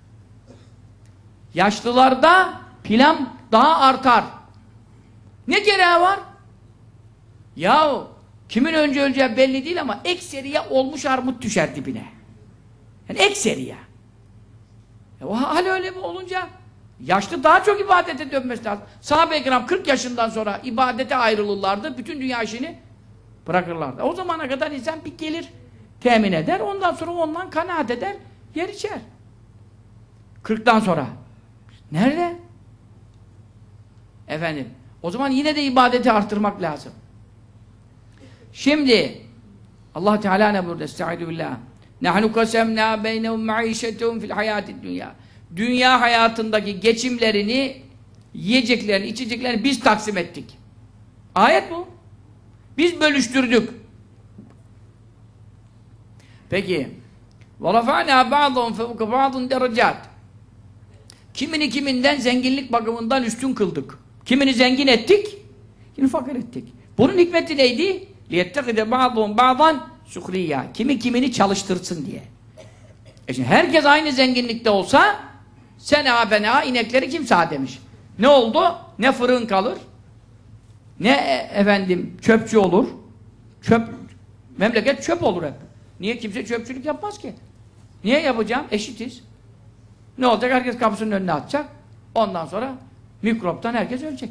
Yaşlılarda plan daha artar. Ne gereği var? Yahu kimin önce öleceği belli değil ama ekseriye olmuş armut düşer dibine. Yani ekseriye. E o hal öyle mi olunca yaşlı daha çok ibadete dönmesi lazım. Sahabe-i kiram kırk yaşından sonra ibadete ayrılırlardı. Bütün dünya işini bırakırlardı. O zamana kadar insan bir gelir temin eder. Ondan sonra ondan kanaat eder. Yer içer. kırktan sonra. Nerede? Efendim. O zaman yine de ibadeti artırmak lazım. Şimdi Allah Teala ne burada? Estaizu billah. Nahnu kasemna beynehum maişetehum fil hayatid dünya. Dünya hayatındaki geçimlerini, yiyeceklerini, içeceklerini biz taksim ettik. Ayet bu. Biz bölüştürdük. Peki. وَرَفَعْنَا بَعْضًا فَوْقَ بَعْضٍ دَرَجَاتٍ. Kimini kiminden zenginlik bakımından üstün kıldık. Kimini zengin ettik, kimi fakir ettik. Bunun hikmeti neydi? لِيَتَّقِدَ بَعْضُهُمْ بَعْضًا سُخْرِيًّا. Kimi kimini çalıştırsın diye. E şimdi herkes aynı zenginlikte olsa sena bena inekleri kim sağ demiş. Ne oldu? Ne fırın kalır, ne e, efendim çöpçü olur. Çöp, memleket çöp olur hep. Niye kimse çöpçülük yapmaz ki? Niye yapacağım? Eşitiz. Ne olacak? Herkes kapısının önüne atacak. Ondan sonra mikroptan herkes ölecek.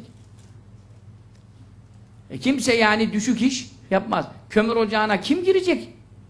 E kimse yani düşük iş yapmaz. Kömür ocağına kim girecek?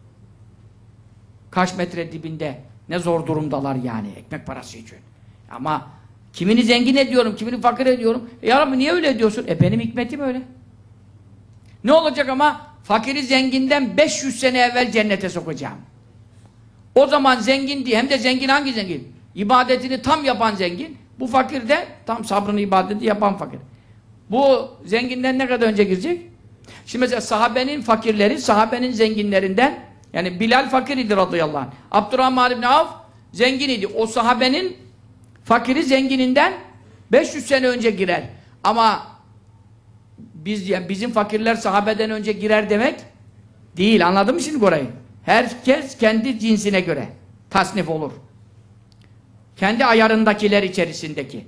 Kaç metre dibinde ne zor durumdalar yani ekmek parası için. Ama kimini zengin ediyorum, kimini fakir ediyorum. E ya Rabbi niye öyle ediyorsun? E benim hikmetim öyle. Ne olacak ama? Fakiri zenginden beş yüz sene evvel cennete sokacağım. O zaman zengin diye, hem de zengin hangi zengin? İbadetini tam yapan zengin. Bu fakir de tam sabrını, ibadeti yapan fakir. Bu zenginden ne kadar önce girecek? Şimdi mesela sahabenin fakirleri, sahabenin zenginlerinden, yani Bilal fakir idi radıyallahu anh. Abdurrahman ibn Avf zengin idi. O sahabenin fakiri zengininden beş yüz sene önce girer. Ama biz, yani bizim fakirler sahabeden önce girer demek değil. Anladın mı şimdi orayı? Herkes kendi cinsine göre tasnif olur. Kendi ayarındakiler içerisindeki.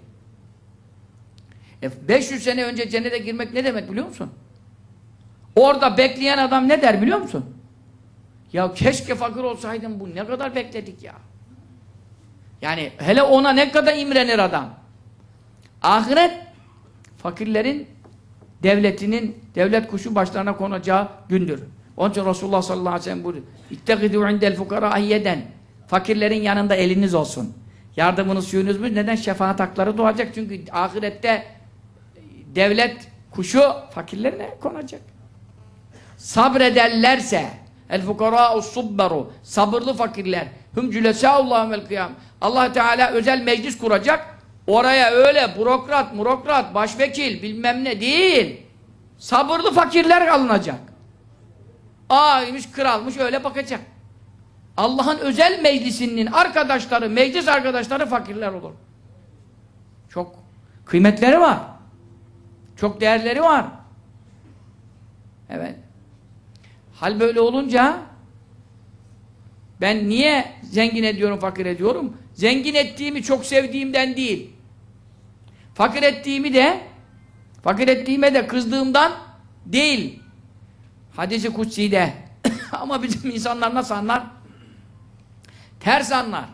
E beş yüz sene önce cennete girmek ne demek biliyor musun? Orada bekleyen adam ne der biliyor musun? Ya keşke fakir olsaydım, bu ne kadar bekledik ya. Yani hele ona ne kadar imrenir adam. Ahiret fakirlerin devletinin, devlet kuşu başlarına konacağı gündür. Onun için Resulullah sallallahu aleyhi ve sellem buyuruyor. İttekidû indel fukara ayyeden. Fakirlerin yanında eliniz olsun. Yardımınız, suyunuz mu? Neden? Şefaat hakları doğacak. Çünkü ahirette devlet kuşu fakirlerine konacak. Sabrederlerse el fukarâ'u subberu, sabırlı fakirler hum cülesâullâhu vel kıyâm. Allah Teala özel meclis kuracak. Oraya öyle bürokrat, murokrat, başvekil bilmem ne değil. Sabırlı fakirler alınacak. Ağaymış, kralmış öyle bakacak. Allah'ın özel meclisinin arkadaşları, meclis arkadaşları fakirler olur. Çok kıymetleri var. Çok değerleri var. Evet. Hal böyle olunca ben niye zengin ediyorum, fakir ediyorum? Zengin ettiğimi çok sevdiğimden değil. Fakir ettiğimi de fakir ettiğime de kızdığımdan değil. Hadis-i Kutsi'de ama bizim insanlar nasıl anlar? Ters anlar.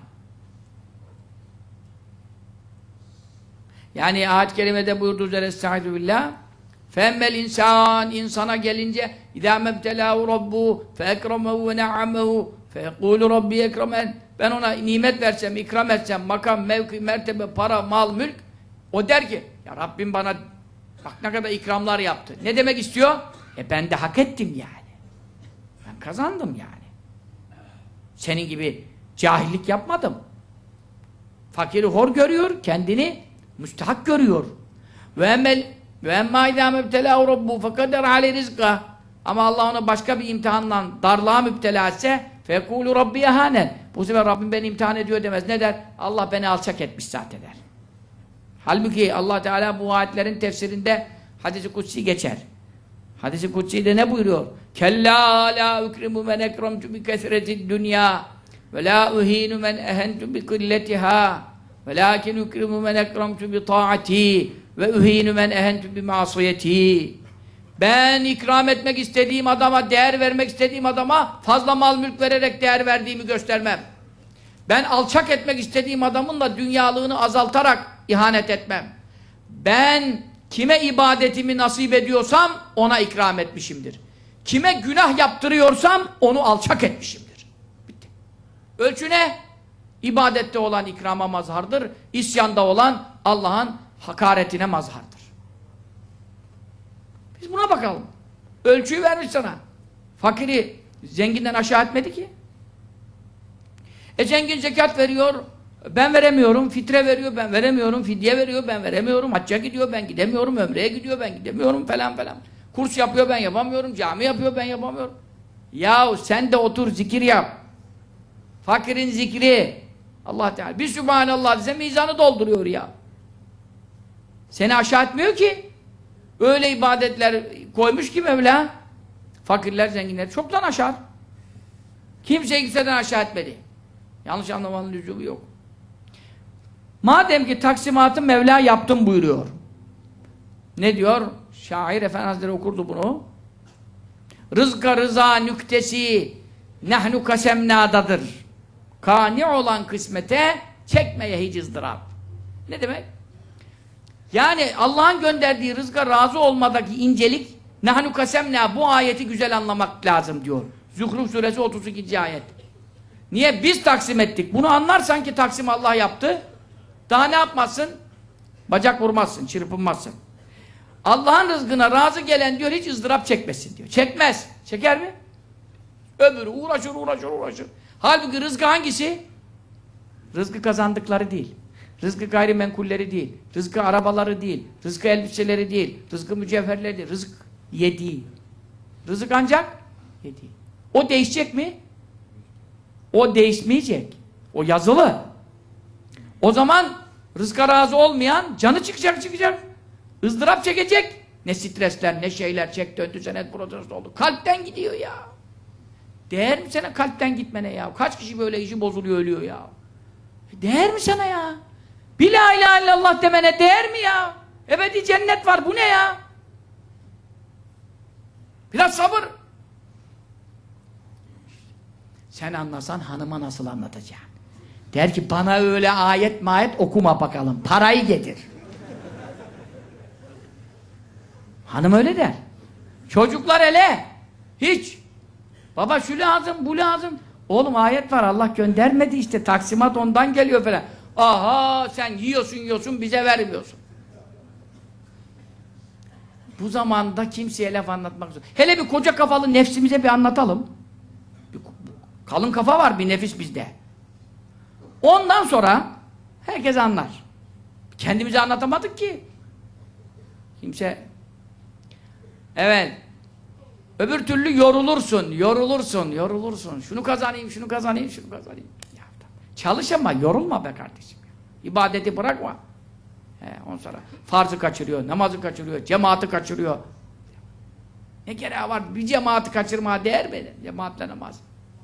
Yani ayet-i kerimede buyurduğu üzere estaizu billah femmel insan, insana gelince idâ mebtelâhu rabbu fe ekremehu ve ne'amehu fe yekûlü rabbi ekremen, ben ona nimet versem, ikram etsem, makam, mevki, mertebe, para, mal, mülk, o der ki ya Rabbim bana bak ne kadar ikramlar yaptı. Ne demek istiyor? E ben de hak ettim yani. Ben kazandım yani. Senin gibi cahillik yapmadım. Fakiri hor görüyor, kendini müstahak görüyor. Ve emmel ve emmâ idâ mebtelâhu rabbu fekader aleyh rizka, ama Allah onu başka bir imtihanla darlığa müptela etse fekûlü rabbi ehânen, bu sefer Rabbim beni imtihan ediyor demez. Ne der? Allah beni alçak etmiş zaten der. Halbuki Allah Teala bu ayetlerin tefsirinde hadis-i kutsi geçer. Hadis-i kutsi'de ne buyuruyor? Kellâ lâ ukrimu men ekremtu bi kesretid dünya ve lâ uhînu men ehentu bi kılletihâ ve lâkin ukrimu men ekremtu bi ta'atî ve uhînu men ehentu bi masiyetî. Ben ikram etmek istediğim adama, değer vermek istediğim adama fazla mal mülk vererek değer verdiğimi göstermem. Ben alçak etmek istediğim adamın da dünyalığını azaltarak ihanet etmem. Ben kime ibadetimi nasip ediyorsam ona ikram etmişimdir. Kime günah yaptırıyorsam onu alçak etmişimdir. Bitti. Ölçü ne? İbadette olan ikrama mazhardır. İsyanda olan Allah'ın hakaretine mazhardır. Biz buna bakalım. Ölçüyü vermiş sana. Fakiri zenginden aşağı etmedi ki. E zengin zekat veriyor, ben veremiyorum. Fitre veriyor, ben veremiyorum. Fidye veriyor, ben veremiyorum. Hacca gidiyor, ben gidemiyorum. Ömreye gidiyor, ben gidemiyorum falan falan. Kurs yapıyor, ben yapamıyorum. Cami yapıyor, ben yapamıyorum. Yahu sen de otur zikir yap. Fakirin zikri. Allah Teala. Bir Sübhanallah dese mizanı dolduruyor ya. Seni aşağı etmiyor ki. Öyle ibadetler koymuş ki Mevla. Fakirler, zenginler çoktan aşağı. Kimse kimseden aşağı etmedi. Yanlış anlamanın lüzumu yok. Madem ki taksimatı Mevla yaptım buyuruyor. Ne diyor? Şair Efendi Hazretleri okurdu bunu. Rızka rıza nüktesi nehnu kasemnadadır. Kani olan kısmete çekmeye hiç ızdırap. Ne demek? Yani Allah'ın gönderdiği rızka razı olmadaki incelik nehnu kasemna, bu ayeti güzel anlamak lazım diyor. Zuhruf suresi otuz ikinci ayet. Niye? Biz taksim ettik. Bunu anlarsan ki taksim Allah yaptı. Daha ne yapmazsın? Bacak vurmazsın, çırpınmazsın. Allah'ın rızkına razı gelen diyor hiç ızdırap çekmesin diyor. Çekmez. Çeker mi? Öbürü uğraşır, uğraşır, uğraşır. Halbuki rızkı hangisi? Rızkı kazandıkları değil. Rızkı gayrimenkulleri değil. Rızkı arabaları değil. Rızkı elbiseleri değil. Rızkı mücevherleri değil. Rızk yediği. Rızık ancak yediği. O değişecek mi? O değişmeyecek. O yazılı. O zaman rızka razı olmayan canı çıkacak çıkacak. ızdırap çekecek. Ne stresler, ne şeyler çek döndü, senet protesto oldu. Kalpten gidiyor ya. Değer mi sana kalpten gitmene ya? Kaç kişi böyle işi bozuluyor, ölüyor ya? Değer mi sana ya? Bir la ilahe illallah demene değer mi ya? Ebedi cennet var, bu ne ya? Biraz sabır. Sen anlasan hanıma nasıl anlatacaksın? Der ki bana öyle ayet mayet okuma bakalım. Parayı getir. Hanım öyle der. Çocuklar hele. Hiç. Baba şu lazım, bu lazım. Oğlum ayet var, Allah göndermedi işte. Taksimat ondan geliyor falan. Aha sen yiyorsun yiyorsun bize vermiyorsun. Bu zamanda kimseye laf anlatmak zor. Hele bir koca kafalı nefsimize bir anlatalım. Bir, kalın kafa var bir nefis bizde. Ondan sonra herkes anlar. Kendimize anlatamadık ki. Kimse. Evet. Öbür türlü yorulursun, yorulursun, yorulursun. Şunu kazanayım, şunu kazanayım, şunu kazanayım. Ya, çalış ama yorulma be kardeşim. İbadeti bırakma. He, ondan sonra farzı kaçırıyor, namazı kaçırıyor, cemaati kaçırıyor. Ne gereği var? Bir cemaati kaçırmaya değer mi? Cemaatle namaz.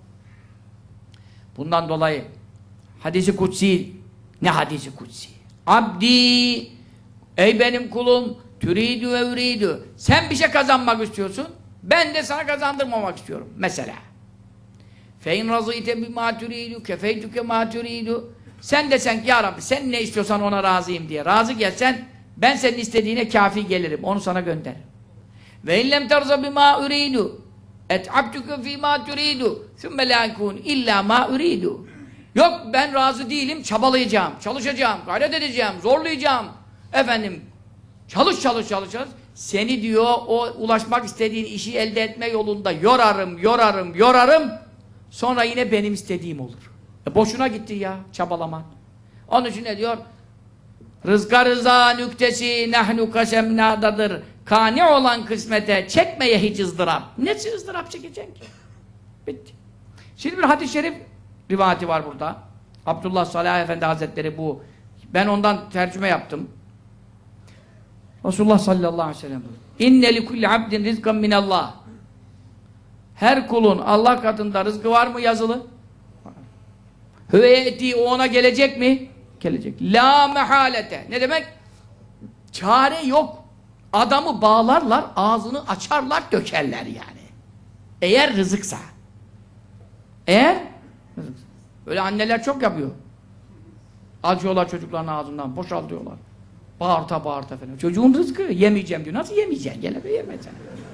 Bundan dolayı hadisi kutsi, ne hadisi kutsi? Abdi, ey benim kulum, türidü ve üridü. Sen bir şey kazanmak istiyorsun, ben de sana kazandırmamak istiyorum. Mesela. Fein razıyte bimâ türidü, kefeytüke mâ türidü. Sen desen ki ya Rabbi, sen ne istiyorsan ona razıyım diye. Razı gelsen, ben senin istediğine kafi gelirim. Onu sana gönderirim. Ve illem terza bimâ üridü. et'abtüke fîmâ türidü. Sümme lâ ikûn illâ mâ üridü. Yok ben razı değilim, çabalayacağım, çalışacağım, gayret edeceğim, zorlayacağım. Efendim, çalış çalış çalış çalış. Seni diyor o ulaşmak istediğin işi elde etme yolunda yorarım, yorarım, yorarım. Sonra yine benim istediğim olur. E boşuna gitti ya çabalaman. Onun için ne diyor? Rızka rıza nüktesi nehnu kasemnadadır. Kani olan kısmete çekmeye hiç ızdırap. Nesi ızdırap çekeceksin ki? Bitti. Şimdi bir hadis-i şerif rivayeti var burada. Abdullah Salih Efendi Hazretleri bu. Ben ondan tercüme yaptım. Resulullah sallallahu aleyhi ve sellem İnne li kulli abdin rizkan minallah. Her kulun Allah katında rızkı var mı yazılı? Hüveyeti o ona gelecek mi? Gelecek. La mehalete. Ne demek? Çare yok. Adamı bağlarlar, ağzını açarlar, dökerler yani. Eğer rızıksa. Eğer rızıksa. Öyle anneler çok yapıyor. Alıyorlar çocukların ağzından, boşaltıyorlar. Bağırta bağırta falan. Çocuğun rızkı yemeyeceğim diyor. Nasıl yemeyeceksin? Gel eve yemeyeceksin.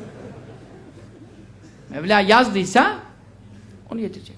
Mevla yazdıysa onu yetirecek.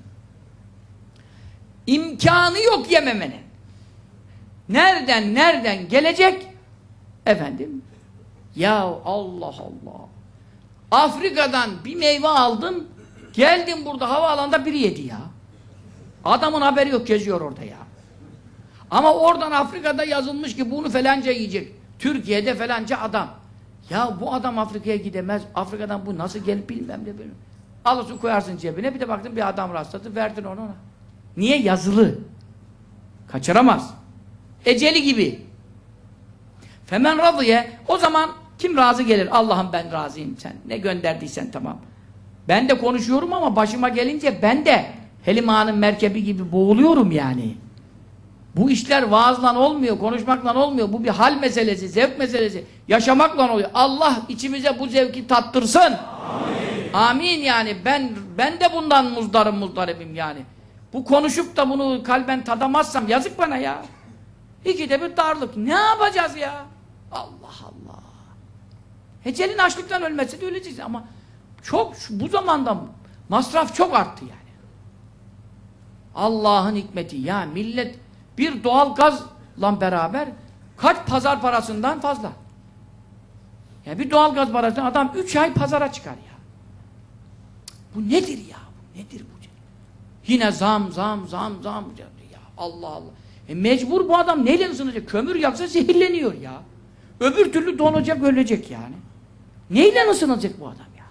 İmkanı yok yememenin. Nereden nereden gelecek? Efendim Ya Allah Allah. Afrika'dan bir meyve aldım, geldim burada havaalanında biri yedi ya. Adamın haberi yok, geziyor orada ya. Ama oradan Afrika'da yazılmış ki bunu falanca yiyecek. Türkiye'de falanca adam. Ya bu adam Afrika'ya gidemez. Afrika'dan bu nasıl gelip bilmem ne bilmem. Alırsın koyarsın cebine. Bir de baktın bir adam rastladı. Verdin onu ona. Niye? Yazılı. Kaçıramaz. Eceli gibi. Femen razıye. O zaman kim razı gelir? Allah'ım ben razıyım, sen ne gönderdiysen tamam. Ben de konuşuyorum ama başıma gelince ben de Helima'nın merkebi gibi boğuluyorum yani. Bu işler vaazla olmuyor, konuşmakla olmuyor. Bu bir hal meselesi, zevk meselesi. Yaşamakla oluyor. Allah içimize bu zevki tattırsın. Amin. Amin yani. Ben ben de bundan muzdarım muzdaribim yani. Bu konuşup da bunu kalben tadamazsam yazık bana ya. İkide bir darlık. Ne yapacağız ya? Allah Allah. Ecelin açlıktan ölmesi de öleceğiz ama çok bu zamanda masraf çok arttı yani. Allah'ın hikmeti ya, millet bir doğal gazla beraber kaç pazar parasından fazla. Ya bir doğal gaz parasından adam üç ay pazara çıkar ya. Bu nedir ya? Bu nedir bu? Yine zam zam zam zam ya. Allah Allah. E mecbur bu adam neyle ısınacak? Kömür yaksa zehirleniyor ya. Öbür türlü donacak, ölecek yani. Neyle ısınacak bu adam ya?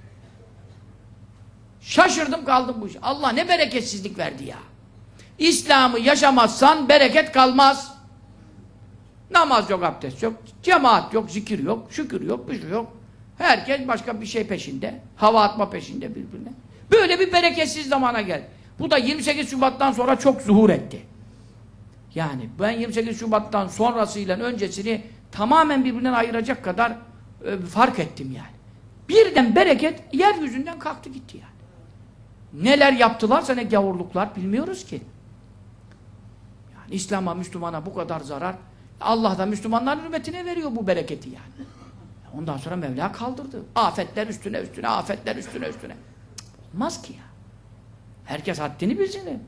Şaşırdım kaldım bu işe. Allah ne bereketsizlik verdi ya. İslam'ı yaşamazsan bereket kalmaz. Namaz yok, abdest yok, cemaat yok, zikir yok, şükür yok, bir şey yok. Herkes başka bir şey peşinde. Hava atma peşinde birbirine. Böyle bir bereketsiz zamana geldi. Bu da yirmi sekiz Şubat'tan sonra çok zuhur etti. Yani ben yirmi sekiz Şubat'tan sonrasıyla öncesini tamamen birbirinden ayıracak kadar e, fark ettim yani. Birden bereket yeryüzünden kalktı gitti yani. Neler yaptılarsa ne gavurluklar bilmiyoruz ki. Yani İslam'a, Müslümana bu kadar zarar, Allah da Müslümanların hürmetine veriyor bu bereketi yani. Ondan sonra Mevla kaldırdı. Afetler üstüne üstüne, afetler üstüne üstüne. Cık, olmaz ki ya. Herkes haddini bilsin.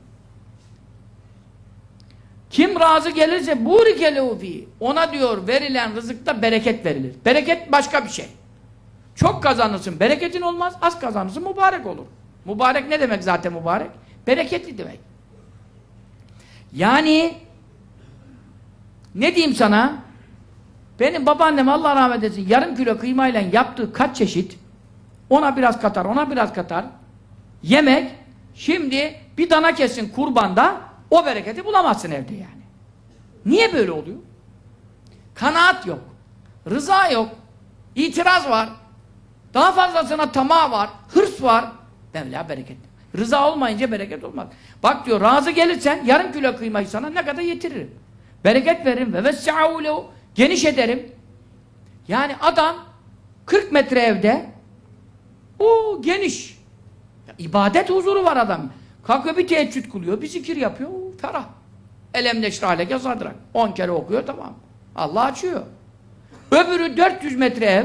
Kim razı gelirse burike lehu fi. Ona diyor verilen rızıkta bereket verilir. Bereket başka bir şey. Çok kazanırsın, bereketin olmaz. Az kazanırsın, mübarek olur. Mübarek ne demek zaten mübarek? Bereketli demek. Yani ne diyeyim sana? Benim babaannem Allah rahmet etsin yarım kilo kıymayla yaptığı kaç çeşit, ona biraz katar, ona biraz katar yemek, şimdi bir dana kesin kurbanda o bereketi bulamazsın evde yani. Niye böyle oluyor? Kanaat yok. Rıza yok. İtiraz var. Daha fazlasına tamah var. Hırs var. Mevla bereket. Rıza olmayınca bereket olmaz. Bak diyor, razı gelirsen yarım kilo kıymayı sana ne kadar yetiririm. Bereket veririm ve vessa'u lehu, geniş ederim. Yani adam kırk metre evde o geniş. Ya, ibadet huzuru var adam. Kalkıyor bir teheccüd kılıyor, bir zikir yapıyor. Oo, ferah. Elem neşrâleke sadrak. on kere okuyor, tamam. Allah açıyor. Öbürü dört yüz metre ev.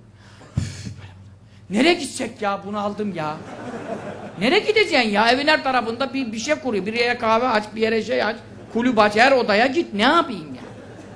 Nereye gitsek ya? Bunu aldım ya. Nereye gideceksin ya? Evin her tarafında bir, bir şey kuruyor. Bir yere kahve aç, bir yere şey aç. Kulüp aç, her odaya git. Ne yapayım ya?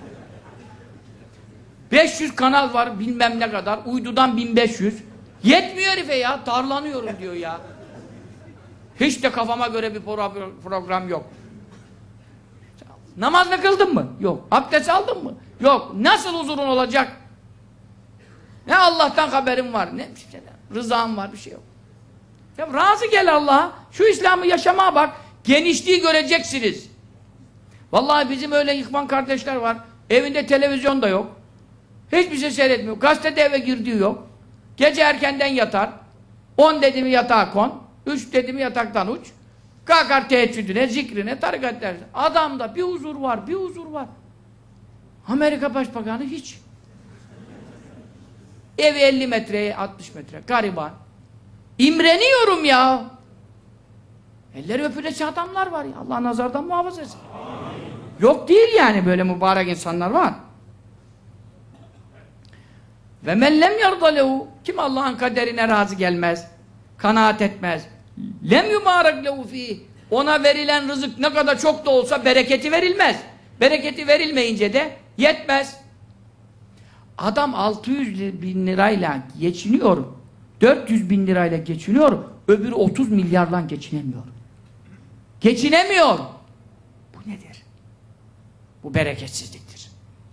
beş yüz kanal var bilmem ne kadar. Uydudan bin beş yüz. Yetmiyor herife ya. Darlanıyorum diyor ya. Hiç de kafama göre bir program yok. Namaz mı kıldın mı? Yok. Abdest aldın mı? Yok. Nasıl huzurun olacak? Ne Allah'tan haberim var, ne rızam var, bir şey yok. Ya razı gel Allah'a. Şu İslam'ı yaşamaya bak. Genişliği göreceksiniz. Vallahi bizim öyle yıkman kardeşler var. Evinde televizyon da yok. Hiçbir şey seyretmiyor. Gazetede eve girdiği yok. Gece erkenden yatar. On dedi mi yatağa kon. Üç dedi mi yataktan uç. Kalkar teheccüdüne, zikrine, tarikat dersi. Adamda bir huzur var, bir huzur var. Amerika Başbakanı hiç. Evi elli metreye, altmış metre. Gariban. İmreniyorum ya. Elleri öpülesi adamlar var ya. Allah nazardan muhafaza etsin. Yok değil yani, böyle mübarek insanlar var. Ve men lem yarda lehu, kim Allah'ın kaderine razı gelmez, kanaat etmez, lem yubarak lehu fi, ona verilen rızık ne kadar çok da olsa bereketi verilmez. Bereketi verilmeyince de yetmez. Adam altı yüz bin lirayla geçiniyor, dört yüz bin lirayla geçiniyor, öbürü otuz milyarla geçinemiyor. Geçinemiyor. Bu nedir? Bu bereketsizliktir.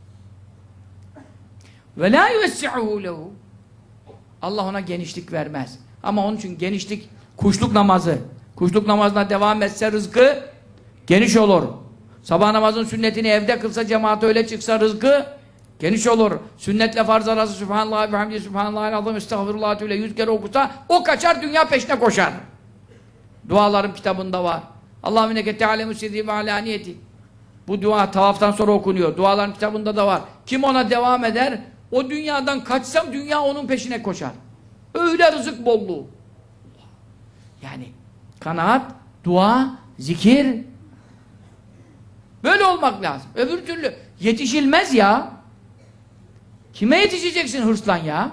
Ve la yuvessi'uhu lehu. Allah ona genişlik vermez. Ama onun için genişlik, kuşluk namazı. Kuşluk namazına devam etse rızkı geniş olur. Sabah namazın sünnetini evde kılsa, cemaate öyle çıksa rızkı geniş olur. Sünnetle farz arası Sübhanallah ve hamdi Sübhanallahil azim estağfirullah ile yüz kere okusa o kaçar, dünya peşine koşar. Dualarım kitabında var. Allahümme neke te'alemu sirri ve alaniyeti. Bu dua tavaftan sonra okunuyor. Duaların kitabında da var. Kim ona devam eder, o dünyadan kaçsam dünya onun peşine koşar. Öyle rızık bolluğu. Yani kanaat, dua, zikir böyle olmak lazım. Öbür türlü yetişilmez ya. Kime yetişeceksin hırslan ya?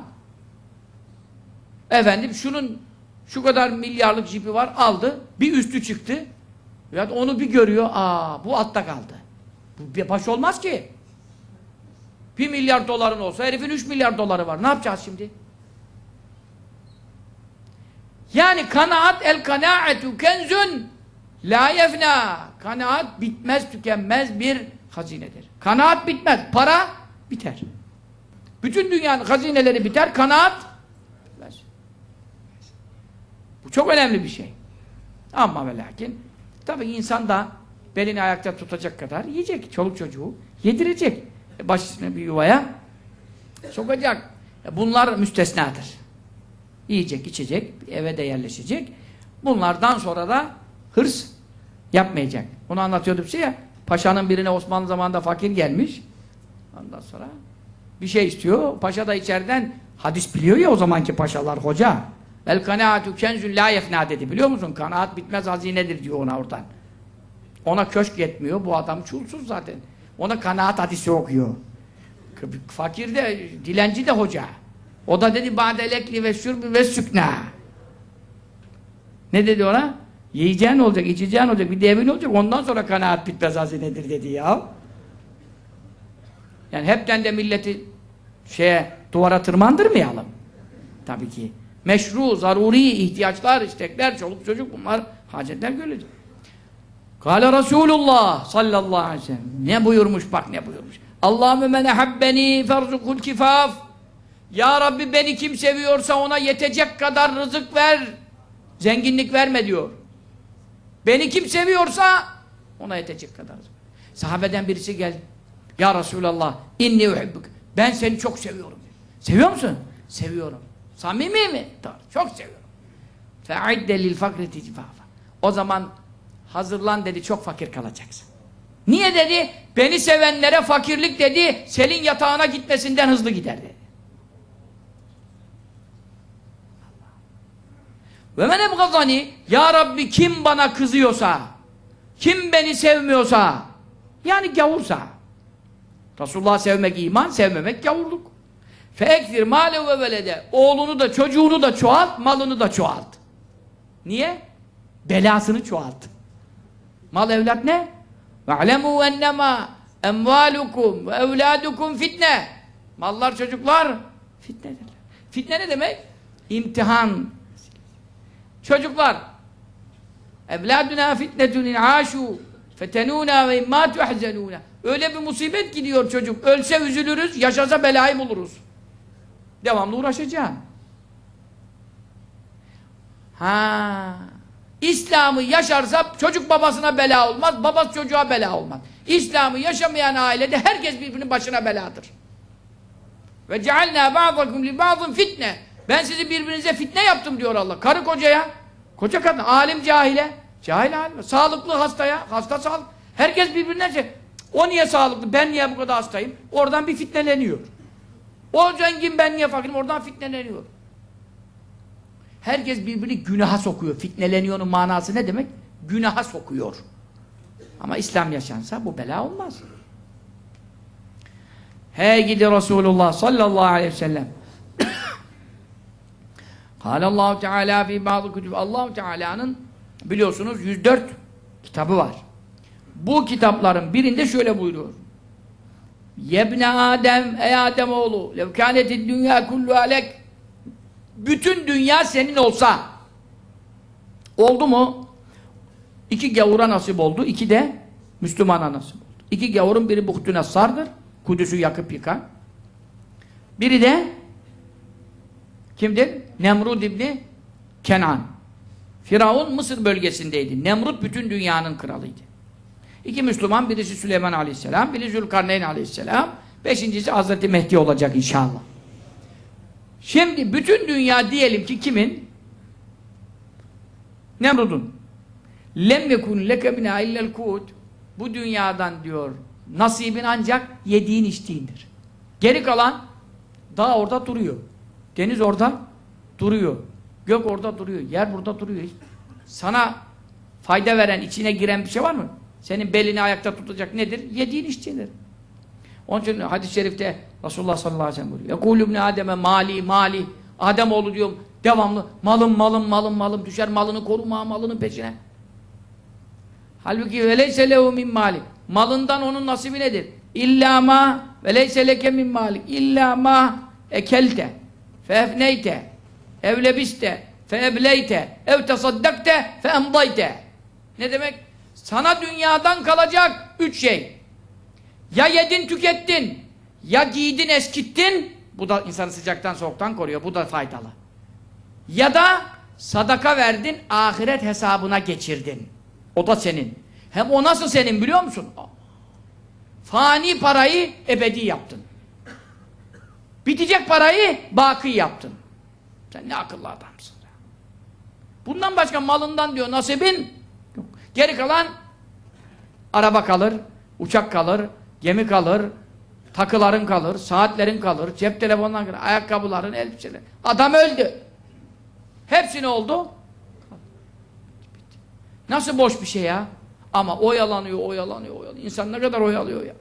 Efendim şunun şu kadar milyarlık jipi var, aldı. Bir üstü çıktı. Ya onu bir görüyor. Aa, bu altta kaldı. Bu bir baş olmaz ki. Bir milyar doların olsa herifin üç milyar doları var. Ne yapacağız şimdi? Yani kanaat, el kanaatu kenzun la yefna. Kanaat bitmez, tükenmez bir hazinedir. Kanaat bitmez. Para biter. Bütün dünyanın hazineleri biter. Kanaat bitmez. Bu çok önemli bir şey. Ama ve lakin tabii insan da belini ayakta tutacak kadar yiyecek. Çoluk çocuğu yedirecek. Başına bir yuvaya sokacak. Bunlar müstesnadır. Yiyecek, içecek, eve de yerleşecek. Bunlardan sonra da hırs yapmayacak. Onu anlatıyordum şey ya, paşanın birine Osmanlı zamanında fakir gelmiş. Ondan sonra bir şey istiyor. Paşa da içeriden hadis biliyor ya o zamanki paşalar, hoca. El kanaatu kenzun la yefna dedi. Biliyor musun? Kanaat bitmez hazinedir diyor ona oradan. Ona köşk yetmiyor. Bu adam çulsuz zaten. Ona kanaat hadisi okuyor. Fakir de, dilenci de hoca. O da dedi ba'delekli ve şürbi ve sükna. Ne dedi ona? Yiyeceğin olacak, içeceğin olacak, bir de evin olacak. Ondan sonra kanaat bitmez hazinedir dedi ya. Yani hepten de milleti şeye, duvara tırmandırmayalım. Tabii ki. Meşru, zaruri ihtiyaçlar, istekler, çoluk çocuk bunlar hacetler görecek. Kâle Resulullah sallallahu aleyhi ve sellem. Ne buyurmuş bak ne buyurmuş. Allahümme men ehabbeni ferzukul kifaf. Ya Rabbi beni kim seviyorsa ona yetecek kadar rızık ver. Zenginlik verme diyor. Beni kim seviyorsa ona yetecek kadar rızık. Sahabeden birisi geldi. Ya Resulallah inni uhibbuk. Ben seni çok seviyorum. Seviyor musun? Seviyorum. Samimi mi? Doğru. Çok seviyorum. Fe'idde lil fakri ticfafa. O zaman hazırlan dedi, çok fakir kalacaksın. Niye dedi? Beni sevenlere fakirlik dedi, selin yatağına gitmesinden hızlı gider dedi. Ve men ebgazani, ya Rabbi kim bana kızıyorsa, kim beni sevmiyorsa, yani gavursa, Resulullah'ı sevmek iman, sevmemek gavurluk. Feekfir mâlev ve velede, oğlunu da çocuğunu da çoğalt, malını da çoğalt. Niye? Belasını çoğalt. Mal evlat ne? وَعْلَمُوا اَنَّمَا اَمْوَالُكُمْ وَاَوْلَادُكُمْ fitne. Mallar, çocuklar fitnedirler. Fitne ne demek? İmtihan. Çocuklar evladuna fitnetun in aşu fetenuna ve imma tuhzenuna. Öyle bir musibet gidiyor çocuk. Ölse üzülürüz, yaşasa belayı buluruz. Devamlı uğraşacağım. Ha. İslam'ı yaşarsa çocuk babasına bela olmaz, babası çocuğa bela olmaz. İslam'ı yaşamayan ailede herkes birbirinin başına beladır. Ve cealna ba'dakum li ba'din fitne. Ben sizi birbirinize fitne yaptım diyor Allah. Karı kocaya, koca kadın, alim cahile, cahil alim, sağlıklı hastaya, hasta sağlık. Herkes birbirinden şey. O niye sağlıklı, ben niye bu kadar hastayım? Oradan bir fitneleniyor. O zengin, ben niye fakirim? Oradan fitneleniyor. Herkes birbirini günaha sokuyor. Fitneleniyor'un manası ne demek? Günaha sokuyor. Ama İslam yaşansa bu bela olmaz. Hey gidi Resulullah sallallahu aleyhi ve sellem. Allahu Teala fi bazı kütüb. Allahu Teala'nın biliyorsunuz yüz dört kitabı var. Bu kitapların birinde şöyle buyuruyor. Yebne Adem, ey Adem oğlu, lev kânetid dünya kullu alek, bütün dünya senin olsa, oldu mu? İki gavura nasip oldu, iki de Müslümana nasip oldu. İki gavurun biri Buhtü Nassar'dır, Kudüs'ü yakıp yıkan. Biri de kimdir? Nemrud İbni Kenan. Firavun Mısır bölgesindeydi. Nemrut bütün dünyanın kralıydı. İki Müslüman, birisi Süleyman Aleyhisselam, biri Zülkarneyn Aleyhisselam, beşincisi Hazreti Mehdi olacak inşallah. Şimdi bütün dünya diyelim ki kimin? Nemrud'un. Lem yekun leke minâ illel kût. Bu dünyadan diyor, nasibin ancak yediğin içtiğindir. Geri kalan, dağ orada duruyor. Deniz orada duruyor. Gök orada duruyor. Yer burada duruyor. Sana fayda veren, içine giren bir şey var mı? Senin belini ayakta tutacak nedir? Yediğin içtiğindir. Onun için hadis-i şerifte Resulullah sallallahu aleyhi ve sellem buyuruyor. يَقُولُ ابْنِ Adem'e mali mali. Ademoğlu diyor devamlı malım malım malım malım düşer malını koruma malının peşine. Halbuki وَلَيْسَ لَهُ مِنْ mali. Malından onun nasibi nedir? İllâ mâ وَلَيْسَ لَكَ مِنْ malik. İllâ mâ ekelte feefneyte ev lebiste feebleyte ev tesaddakte feemdayte. Ne demek? Sana dünyadan kalacak üç şey. Ya yedin tükettin, ya giydin eskittin, bu da insanı sıcaktan soğuktan koruyor, bu da faydalı. Ya da sadaka verdin, ahiret hesabına geçirdin. O da senin. Hem o nasıl senin biliyor musun? Fani parayı ebedi yaptın. Bitecek parayı baki yaptın. Sen ne akıllı adamsın. Bundan başka malından diyor nasibin yok. Geri kalan araba kalır, uçak kalır, gemi kalır, takıların kalır, saatlerin kalır, cep telefonların kalır, ayakkabıların, elbiseler. Adam öldü. Hepsi ne oldu? Nasıl boş bir şey ya? Ama oyalanıyor, oyalanıyor, oyalanıyor. İnsan ne kadar oyalıyor ya.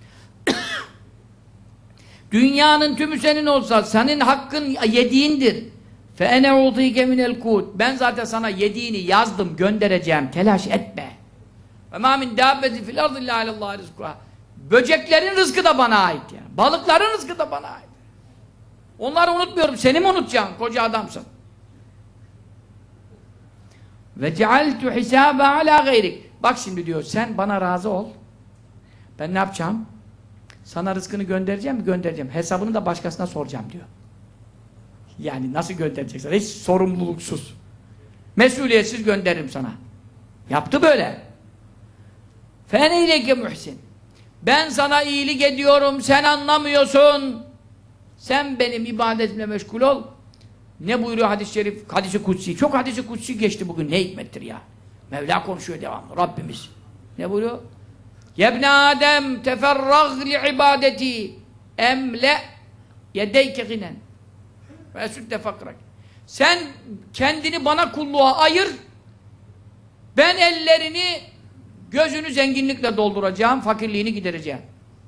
Dünyanın tümü senin olsa, senin hakkın yediğindir. فَاَنَا اُعْطِيكَ مِنَ الْكُوتِ Ben zaten sana yediğini yazdım, göndereceğim, telaş etme. وَمَا مِنْ دَابَّةٍ فِي الْاَرْضِ اِلَّا عَلَى اللّٰهِ رِزْقُهَا Böceklerin rızkı da bana ait yani. Balıkların rızkı da bana ait. Onları unutmuyorum, seni mi unutacağım? Koca adamsın. وَجَعَلْتُ حِسَابًا عَلَى غَيْرِكَ Bak şimdi diyor, sen bana razı ol. Ben ne yapacağım? Sana rızkını göndereceğim mi? Göndereceğim. Hesabını da başkasına soracağım diyor. Yani nasıl göndereceksin? Hiç sorumluluksuz. Mesuliyetsiz gönderirim sana. Yaptı böyle. فَاَنَيْلَيْكَ مُحْسِنٍ Ben sana iyilik ediyorum, sen anlamıyorsun. Sen benim ibadetimle meşgul ol. Ne buyuruyor hadis-i şerif? Hadis-i kutsi. Çok hadis-i kutsi geçti bugün. Ne hikmettir ya. Mevla konuşuyor devamlı. Rabbimiz. Ne buyuruyor? Yebne Adem teferrag li ibadeti emle yedeyke ginen ve sütte fakrak. Sen kendini bana kulluğa ayır, ben ellerini, gözünü zenginlikle dolduracağım, fakirliğini gidereceğim.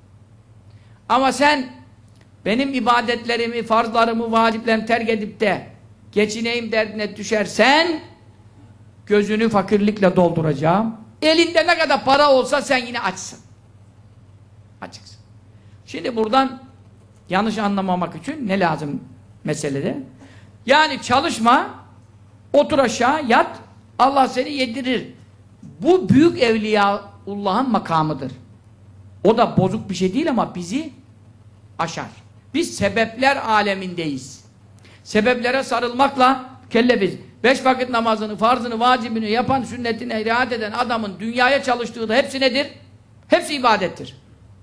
Ama sen benim ibadetlerimi, farzlarımı, vaciplerimi terk edip de geçineyim derdine düşersen gözünü fakirlikle dolduracağım. Elinde ne kadar para olsa sen yine açsın. Açıksın. Şimdi buradan yanlış anlamamak için ne lazım meselede? Yani çalışma, otur aşağı, yat, Allah seni yedirir. Bu büyük Evliyaullah'ın makamıdır. O da bozuk bir şey değil ama bizi aşar. Biz sebepler alemindeyiz. Sebeplere sarılmakla kellefiz. Beş vakit namazını, farzını, vacibini yapan, sünnetine riayet eden adamın dünyaya çalıştığı da hepsi nedir? Hepsi ibadettir.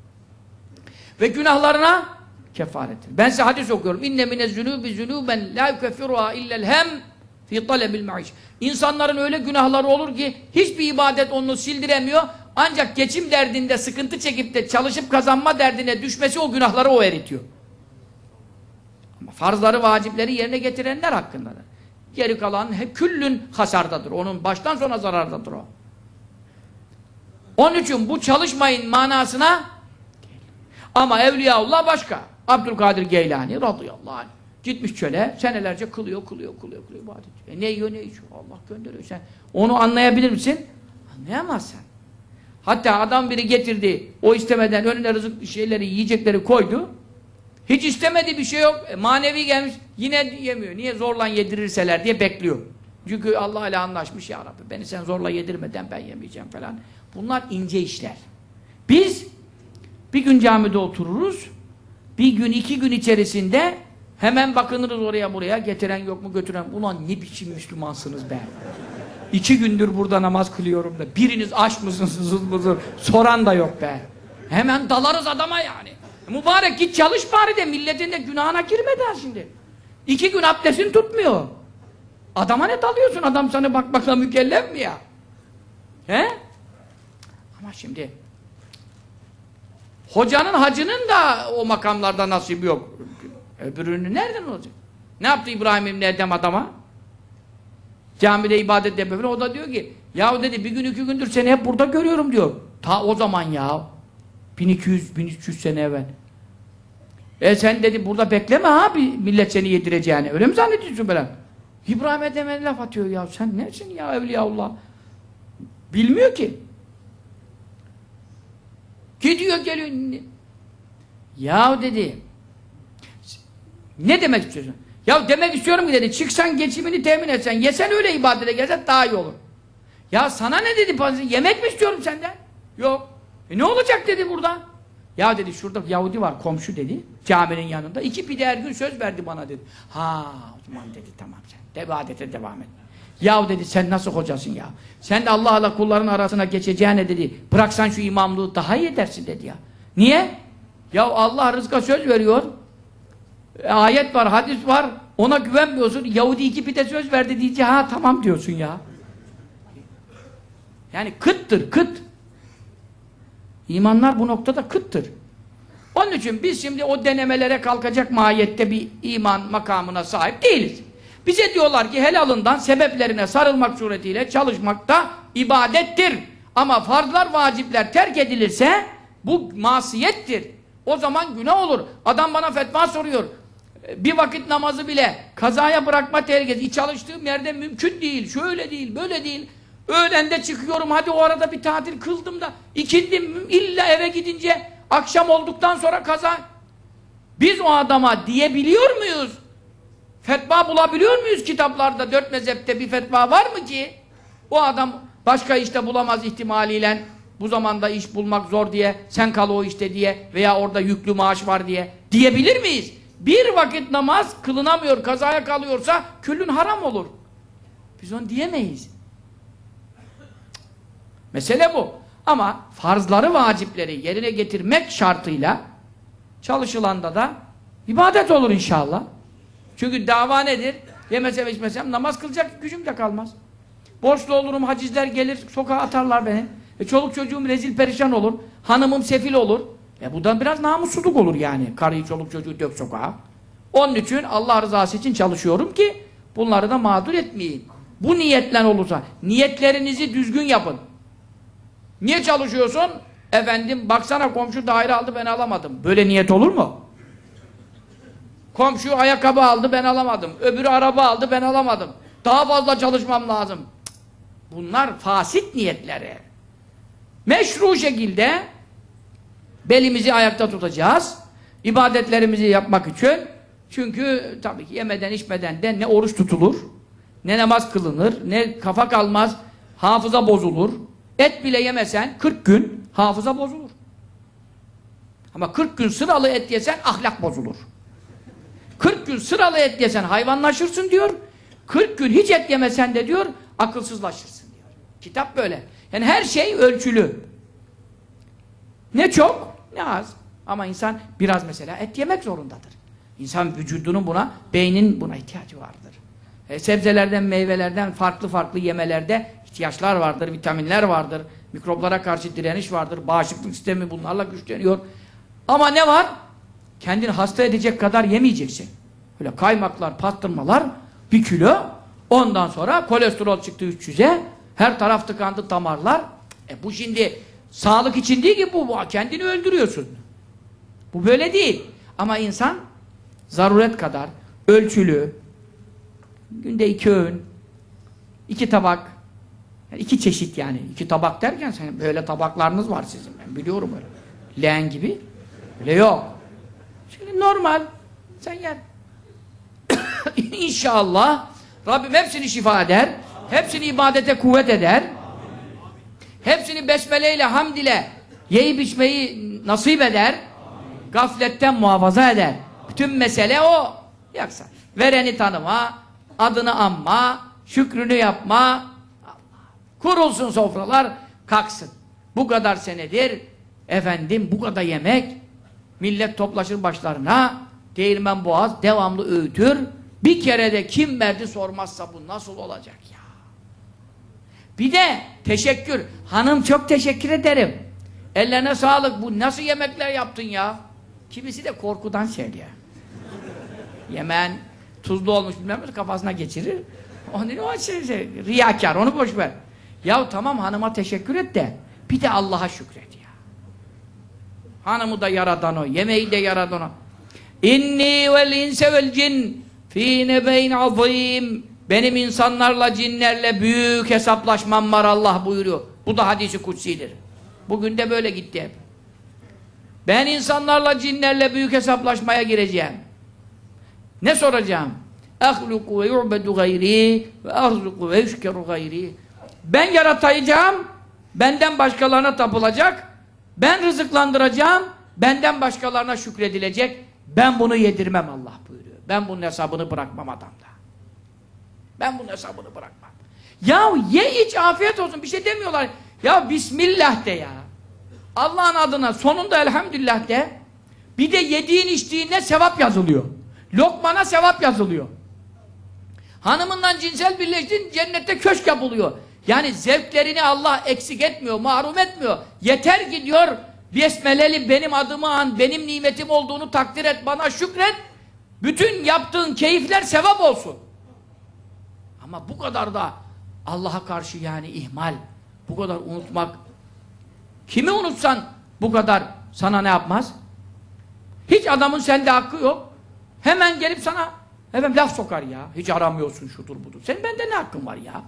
Ve günahlarına kefarettir. Ben size hadis okuyorum. İnne mine zunubi zunuben la yukeffiruha illel hem fi talebil maiş. İnsanların öyle günahları olur ki hiçbir ibadet onu sildiremiyor. Ancak geçim derdinde sıkıntı çekip de çalışıp kazanma derdine düşmesi o günahları o eritiyor. Ama farzları, vacipleri yerine getirenler hakkındadır. Geri kalan hep küllün hasardadır. Onun baştan sona zarardadır o. Onun için bu çalışmayın manasına ama Evliyaullah başka. Abdülkadir Geylani radıyallahu anh gitmiş çöle senelerce kılıyor, kılıyor, kılıyor, kılıyor ibadet. E ne yiyor, ne içiyor? Allah gönderiyor. Sen onu anlayabilir misin? Anlayamazsın. Hatta adam biri getirdi, o istemeden önüne rızık şeyleri, yiyecekleri koydu. Hiç istemediği bir şey yok. E, manevi gelmiş, yine yemiyor. Niye? Zorla yedirirseler diye bekliyor. Çünkü Allah ile anlaşmış, ya Rabbi beni sen zorla yedirmeden ben yemeyeceğim falan. Bunlar ince işler. Biz bir gün camide otururuz, bir gün iki gün içerisinde hemen bakınırız oraya buraya, getiren yok mu götüren. Ulan ne biçim Müslümansınız be. İki gündür burada namaz kılıyorum da biriniz aç mısınız, sızıl mısınız soran da yok be. Hemen dalarız adama yani. Mübarek git çalış bari de milletin de günahına girmeden şimdi. İki gün abdestini tutmuyor. Adama ne dalıyorsun? Adam sana bakmakla mükellef mi ya? He? Ama şimdi hocanın hacının da o makamlarda nasibi yok. Öbürünün nereden olacak? Ne yaptı İbrahim İbni Edhem adama? Camide ibadet yapıyor. O da diyor ki, yahu dedi bir gün iki gündür seni hep burada görüyorum diyor. Ta o zaman ya. bin iki yüz bin üç yüz sene evvel. E sen dedi burada bekleme ha, millet seni yedireceğini. Öyle mi zannediyorsun böyle? İbrahim Edem'e laf atıyor ya. Sen nesin ya Evliyaullah? Bilmiyor ki. Gidiyor geliyor. Ya dedi. Ne demek istiyorsun? Ya demek istiyorum ki dedi, çıksan geçimini temin etsen, yesen öyle ibadete gelsen daha iyi olur. Ya sana ne dedi? Yemek mi istiyorum senden? Yok. E ne olacak dedi burada? Ya dedi şurada Yahudi var komşu dedi, caminin yanında. İki pide her gün söz verdi bana dedi. Ha o zaman dedi tamam sen ibadete devam et. Ya dedi sen nasıl hocasın ya? Sen de Allah'la kulların arasına geçeceğine dedi, bıraksan şu imamlığı daha iyi edersin dedi ya. Niye? Ya Allah rızka söz veriyor. Ayet var, hadis var. Ona güvenmiyorsun. Yahudi iki pide söz verdi diyece ha tamam diyorsun ya. Yani kıttır, kıt. İmanlar bu noktada kıttır. Onun için biz şimdi o denemelere kalkacak mahiyette bir iman makamına sahip değiliz. Bize diyorlar ki helalından sebeplerine sarılmak suretiyle çalışmak da ibadettir. Ama farzlar, vacipler terk edilirse bu masiyettir. O zaman günah olur. Adam bana fetva soruyor. Bir vakit namazı bile kazaya bırakma tehlikesi. Çalıştığım yerde mümkün değil. Şöyle değil, böyle değil. Öğlende çıkıyorum, hadi o arada bir tatil kıldım da ikindim, illa eve gidince akşam olduktan sonra kaza. Biz o adama diyebiliyor muyuz? Fetva bulabiliyor muyuz kitaplarda? Dört mezhepte bir fetva var mı ki? O adam başka işte bulamaz ihtimaliyle, bu zamanda iş bulmak zor diye, sen kal o işte diye veya orada yüklü maaş var diye diyebilir miyiz? Bir vakit namaz kılınamıyor, kazaya kalıyorsa küllün haram olur. Biz onu diyemeyiz. Mesele bu. Ama farzları, vacipleri yerine getirmek şartıyla çalışılanda da ibadet olur inşallah. Çünkü dava nedir? Yemesem içmesem namaz kılacak gücüm de kalmaz. Borçlu olurum, hacizler gelir, sokağa atarlar beni. E, çoluk çocuğum rezil perişan olur. Hanımım sefil olur. E buradan biraz namussuzluk olur yani. Karıyı, çoluk çocuğu dök sokağa. Onun için Allah rızası için çalışıyorum ki bunları da mağdur etmeyeyim. Bu niyetle olursa, niyetlerinizi düzgün yapın. Niye çalışıyorsun? Efendim baksana komşu daire aldı ben alamadım. Böyle niyet olur mu? Komşu ayakkabı aldı ben alamadım. Öbürü araba aldı ben alamadım. Daha fazla çalışmam lazım. Bunlar fasit niyetleri. Meşru şekilde belimizi ayakta tutacağız. İbadetlerimizi yapmak için. Çünkü tabii ki yemeden içmeden de ne oruç tutulur, ne namaz kılınır, ne kafa kalmaz, hafıza bozulur. Et bile yemesen kırk gün hafıza bozulur. Ama kırk gün sıralı et yesen ahlak bozulur. kırk gün sıralı et yesen hayvanlaşırsın diyor. kırk gün hiç et yemesen de diyor akılsızlaşırsın diyor. Kitap böyle. Yani her şey ölçülü. Ne çok ne az. Ama insan biraz mesela et yemek zorundadır. İnsan vücudunun buna, beynin buna ihtiyacı vardır. E, sebzelerden, meyvelerden, farklı farklı yemelerde ihtiyaçlar vardır, vitaminler vardır, mikroplara karşı direniş vardır, bağışıklık sistemi bunlarla güçleniyor. Ama ne var? Kendini hasta edecek kadar yemeyeceksin. Böyle kaymaklar, pastırmalar, bir kilo, ondan sonra kolesterol çıktı üç yüze, her taraf tıkandı damarlar. E bu şimdi sağlık için değil ki bu, bu, kendini öldürüyorsun. Bu böyle değil. Ama insan zaruret kadar, ölçülü, günde iki öğün, iki tabak, Yani iki çeşit yani. İki tabak derken sen böyle tabaklarınız var sizin. Ben biliyorum öyle. Leğen gibi. Öyle yok. Şimdi normal. Sen yer. İnşallah Rabbim hepsini şifa eder. Hepsini ibadete kuvvet eder. Hepsini besmeleyle, hamd ile yiyip içmeyi nasip eder. Gafletten muhafaza eder. Bütün mesele o. Yoksa vereni tanıma, adını anma, şükrünü yapma. Kurulsun sofralar, kalksın. Bu kadar senedir, efendim bu kadar yemek, millet toplaşır başlarına, değirmen boğaz, devamlı öğütür. Bir kere de kim verdi sormazsa bu nasıl olacak ya? Bir de teşekkür. Hanım çok teşekkür ederim. Ellerine sağlık. Bu nasıl yemekler yaptın ya? Kimisi de korkudan söylüyor. Yemeğin tuzlu olmuş bilmem ne kafasına geçirir. Onun o şey, şey riyakar, onu boş ver. Ya tamam hanıma teşekkür et de bir de Allah'a şükret ya. Hanımı da yaradan o, yemeği de yaradan o. İnni vel inse vel cin fî nebeyn azîm. Benim insanlarla, cinlerle büyük hesaplaşmam var Allah buyuruyor. Bu da hadisi kutsidir. Bugün de böyle gitti hep. Ben insanlarla, cinlerle büyük hesaplaşmaya gireceğim. Ne soracağım? اَخْلُقُ وَيُعْبَدُ غَيْرِي وَاَخْلُقُ وَيُشْكَرُ غَيْرِي. Ben yaratacağım, benden başkalarına tapılacak, ben rızıklandıracağım, benden başkalarına şükredilecek, ben bunu yedirmem Allah buyuruyor. Ben bunun hesabını bırakmam adamda. Ben bunun hesabını bırakmam. Ya ye iç afiyet olsun, bir şey demiyorlar. Ya Bismillah de ya. Allah'ın adına sonunda elhamdülillah de. Bir de yediğin içtiğine sevap yazılıyor. Lokmana sevap yazılıyor. Hanımından cinsel birleştin, cennette köşk yapılıyor. Yani zevklerini Allah eksik etmiyor, mahrum etmiyor. Yeter ki diyor, besmeleli benim adımı an, benim nimetim olduğunu takdir et, bana şükret. Bütün yaptığın keyifler sevap olsun. Ama bu kadar da Allah'a karşı yani ihmal, bu kadar unutmak. Kimi unutsan bu kadar sana ne yapmaz? Hiç adamın sende hakkı yok. Hemen gelip sana efendim laf sokar ya. Hiç aramıyorsun şudur budur. Senin bende ne hakkın var ya?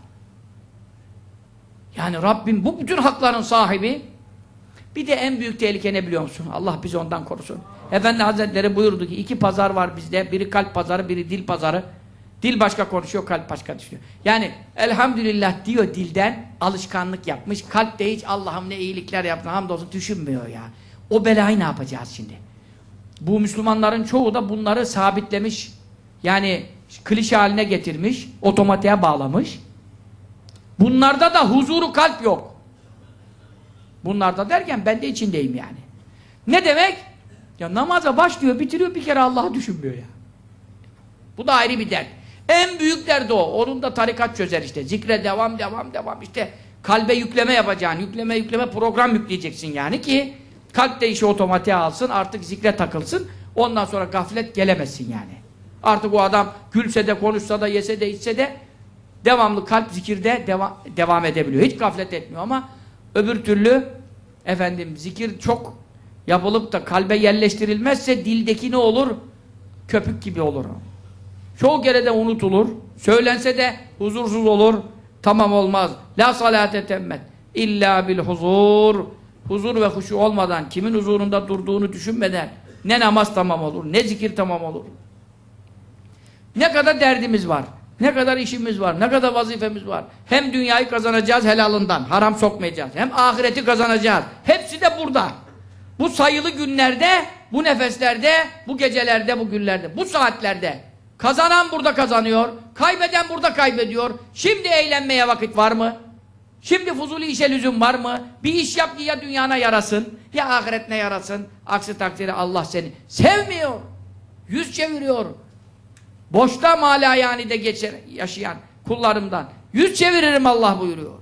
Yani Rabbim bu bütün hakların sahibi. Bir de en büyük tehlike ne biliyor musun? Allah bizi ondan korusun. Efendi Hazretleri buyurdu ki iki pazar var bizde. Biri kalp pazarı, biri dil pazarı. Dil başka konuşuyor, kalp başka düşünüyor. Yani elhamdülillah diyor dilden, alışkanlık yapmış. Kalp de hiç Allah'ım ne iyilikler yaptı, hamdolsun düşünmüyor ya. O belayı ne yapacağız şimdi? Bu Müslümanların çoğu da bunları sabitlemiş. Yani klişe haline getirmiş, otomatiğe bağlamış. Bunlarda da huzuru kalp yok. Bunlarda derken ben de içindeyim yani. Ne demek? Ya namaza başlıyor, bitiriyor, bir kere Allah'ı düşünmüyor ya. Bu da ayrı bir dert. En büyük derdi o. Onun da tarikat çözer işte. Zikre devam, devam, devam. İşte kalbe yükleme yapacaksın. Yükleme, yükleme program yükleyeceksin yani ki kalp de işi otomatiğe alsın, artık zikre takılsın. Ondan sonra gaflet gelemesin yani. Artık o adam gülse de, konuşsa da, yese de, içse de devamlı kalp zikirde deva devam edebiliyor. Hiç gaflet etmiyor ama öbür türlü efendim zikir çok yapılıp da kalbe yerleştirilmezse dildeki ne olur? Köpük gibi olur. Çoğu kere de unutulur. Söylense de huzursuz olur. Tamam olmaz. La salate temmet illa bil huzur. Huzur ve huşu olmadan, kimin huzurunda durduğunu düşünmeden ne namaz tamam olur, ne zikir tamam olur. Ne kadar derdimiz var, ne kadar işimiz var, ne kadar vazifemiz var. Hem dünyayı kazanacağız helalından, haram sokmayacağız. Hem ahireti kazanacağız. Hepsi de burada. Bu sayılı günlerde, bu nefeslerde, bu gecelerde, bu günlerde, bu saatlerde. Kazanan burada kazanıyor, kaybeden burada kaybediyor. Şimdi eğlenmeye vakit var mı? Şimdi fuzuli işe lüzum var mı? Bir iş yap ki ya dünyana yarasın, ya ahiretine yarasın. Aksi takdirde Allah seni sevmiyor. Yüz çeviriyor. Boşta mala yani de geçer, yaşayan kullarımdan. Yüz çeviririm Allah buyuruyor.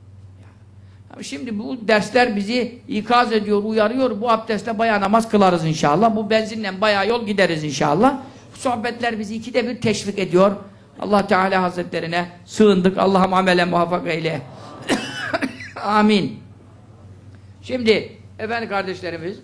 Şimdi bu dersler bizi ikaz ediyor, uyarıyor. Bu abdestle bayağı namaz kılarız inşallah. Bu benzinle bayağı yol gideriz inşallah. Bu sohbetler bizi ikide bir teşvik ediyor. Allah Teala Hazretlerine sığındık. Allah'ım amele muvaffak eyle. Amin. Şimdi efendim kardeşlerimiz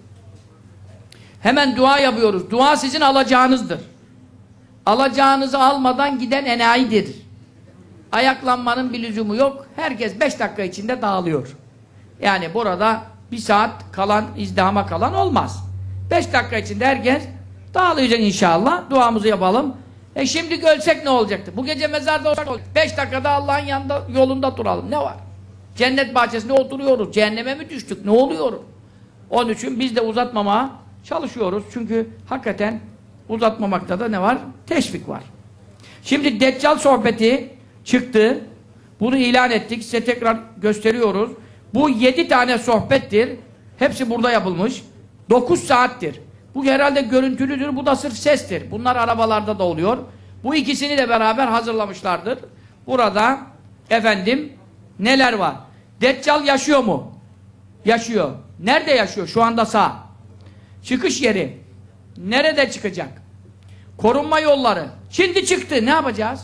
hemen dua yapıyoruz. Dua sizin alacağınızdır. Alacağınızı almadan giden enayidir. ayaklanmanın bir lüzumu yok. Herkes beş dakika içinde dağılıyor. Yani burada bir saat kalan, izdihama kalan olmaz. Beş dakika içinde herkes dağılacak inşallah. Duamızı yapalım. E şimdi ölsek ne olacaktı? Bu gece mezarda olsak ne olacak? Beş dakikada Allah'ın yanında, yolunda duralım. Ne var? Cennet bahçesinde oturuyoruz. Cehenneme mi düştük? Ne oluyor? Onun için biz de uzatmamaya çalışıyoruz. Çünkü hakikaten uzatmamakta da ne var? Teşvik var. Şimdi Deccal sohbeti çıktı. Bunu ilan ettik. Size tekrar gösteriyoruz. Bu yedi tane sohbettir. Hepsi burada yapılmış. Dokuz saattir. Bu herhalde görüntülüdür. Bu da sırf sestir. Bunlar arabalarda da oluyor. Bu ikisini de beraber hazırlamışlardır. Burada efendim neler var? Deccal yaşıyor mu? Yaşıyor. Nerede yaşıyor? Şu anda sağ. Çıkış yeri. Nerede çıkacak? Korunma yolları. Şimdi çıktı. Ne yapacağız?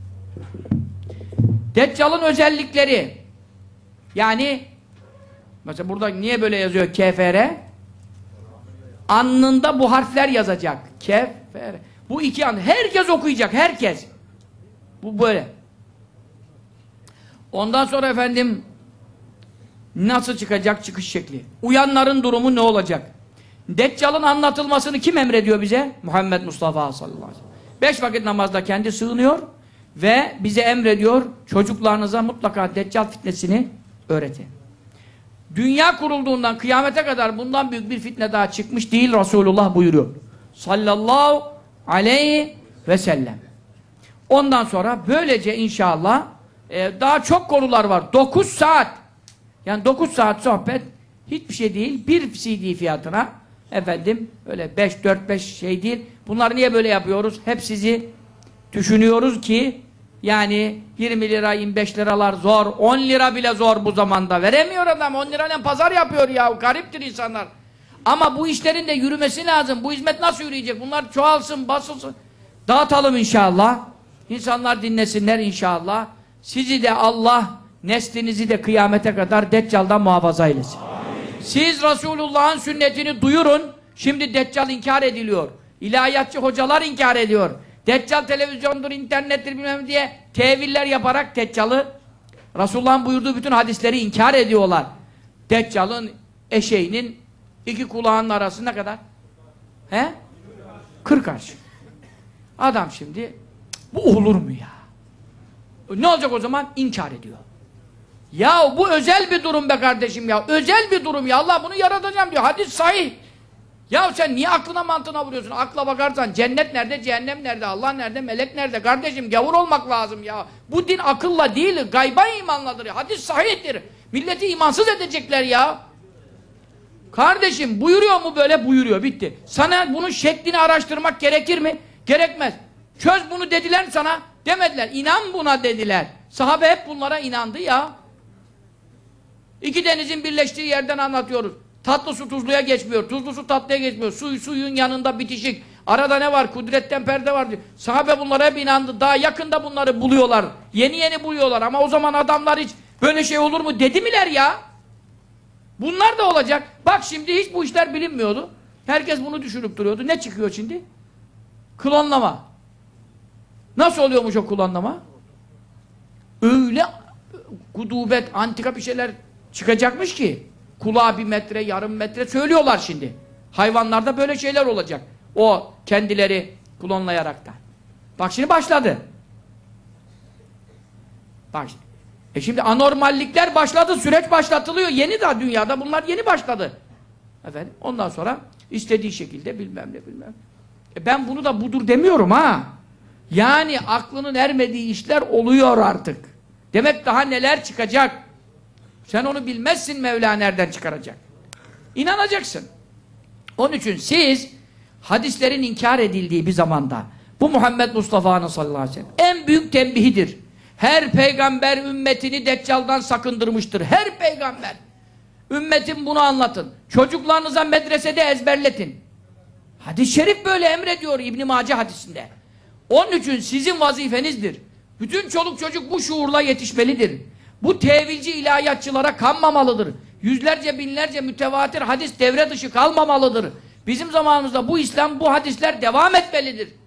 Deccal'ın özellikleri. Yani mesela burada niye böyle yazıyor K F R? Alnında bu harfler yazacak. K F R. Bu iki an. Herkes okuyacak. Herkes. Bu böyle. Ondan sonra efendim nasıl çıkacak çıkış şekli? Uyanların durumu ne olacak? Deccal'ın anlatılmasını kim emrediyor bize? Muhammed Mustafa sallallahu aleyhi ve sellem. Beş vakit namazda kendi sığınıyor ve bize emrediyor, çocuklarınıza mutlaka Deccal fitnesini öğretin. Dünya kurulduğundan kıyamete kadar bundan büyük bir fitne daha çıkmış değil, Resulullah buyuruyor. Sallallahu aleyhi ve sellem. Ondan sonra böylece inşallah e, daha çok konular var. Dokuz saat. Yani dokuz saat sohbet hiçbir şey değil. Bir C D fiyatına efendim öyle beş dört beş şey değil. Bunları niye böyle yapıyoruz? Hep sizi düşünüyoruz ki yani yirmi lira yirmi beş liralar zor. on lira bile zor bu zamanda. Veremiyor adam. on lirayla pazar yapıyor ya. Gariptir insanlar. Ama bu işlerin de yürümesi lazım. Bu hizmet nasıl yürüyecek? Bunlar çoğalsın, basılsın. Dağıtalım inşallah. İnsanlar dinlesinler inşallah. Sizi de Allah, neslinizi de kıyamete kadar Deccal'dan muhafaza eylesin. Amin. Siz Resulullah'ın sünnetini duyurun. Şimdi Deccal inkar ediliyor. İlahiyatçı hocalar inkar ediyor. Deccal televizyondur, internettir bilmem diye teviller yaparak Deccal'ı, Resulullah'ın buyurduğu bütün hadisleri inkar ediyorlar. Deccal'ın eşeğinin iki kulağının arası ne kadar? He? Kırk arş. Adam şimdi bu olur mu ya? Ne olacak o zaman? İnkar ediyor. Ya bu özel bir durum be kardeşim ya. Özel bir durum ya. Allah bunu yaratacağım diyor. Hadis sahih. Ya sen niye aklına mantığına vuruyorsun? Akla bakarsan cennet nerede, cehennem nerede, Allah nerede, melek nerede? Kardeşim gavur olmak lazım ya. Bu din akılla değil, gayba imanladır ya. Hadis sahihtir. Milleti imansız edecekler ya. Kardeşim buyuruyor mu böyle? Buyuruyor. Bitti. Sana bunun şeklini araştırmak gerekir mi? Gerekmez. Çöz bunu dediler sana. Demediler. İnan buna dediler. Sahabe hep bunlara inandı ya. İki denizin birleştiği yerden anlatıyoruz. Tatlı su tuzluya geçmiyor. Tuzlu su tatlıya geçmiyor. Su suyun yanında bitişik. Arada ne var? Kudretten perde var diyor. Sahabe bunlara hep inandı. Daha yakında bunları buluyorlar. Yeni yeni buluyorlar. Ama o zaman adamlar hiç böyle şey olur mu dedi miler ya? Bunlar da olacak. Bak şimdi hiç bu işler bilinmiyordu. Herkes bunu düşünüp duruyordu. Ne çıkıyor şimdi? Klonlama. Nasıl oluyormuş o klonlama? Öyle gudubet, antika bir şeyler çıkacakmış ki kulağa bir metre, yarım metre söylüyorlar şimdi. Hayvanlarda böyle şeyler olacak. O kendileri klonlayarak da. Bak şimdi başladı. Bak şimdi. E şimdi anormallikler başladı, süreç başlatılıyor. Yeni daha dünyada bunlar yeni başladı. Efendim, ondan sonra istediği şekilde bilmem ne bilmem. E ben bunu da budur demiyorum ha. Yani aklının ermediği işler oluyor artık. Demek daha neler çıkacak. Sen onu bilmezsin Mevla nereden çıkaracak. İnanacaksın. Onun için siz hadislerin inkar edildiği bir zamanda bu Muhammed Mustafa'nın sallallahu aleyhi ve sellem en büyük tembihidir. Her peygamber ümmetini Deccal'dan sakındırmıştır. Her peygamber. Ümmetin bunu anlatın. Çocuklarınıza medresede ezberletin. Hadis-i şerif böyle emrediyor İbn-i Mace hadisinde. Onun için sizin vazifenizdir. Bütün çoluk çocuk bu şuurla yetişmelidir. Bu tevilci ilahiyatçılara kanmamalıdır. Yüzlerce binlerce mütevatir hadis devre dışı kalmamalıdır. Bizim zamanımızda bu İslam, bu hadisler devam etmelidir.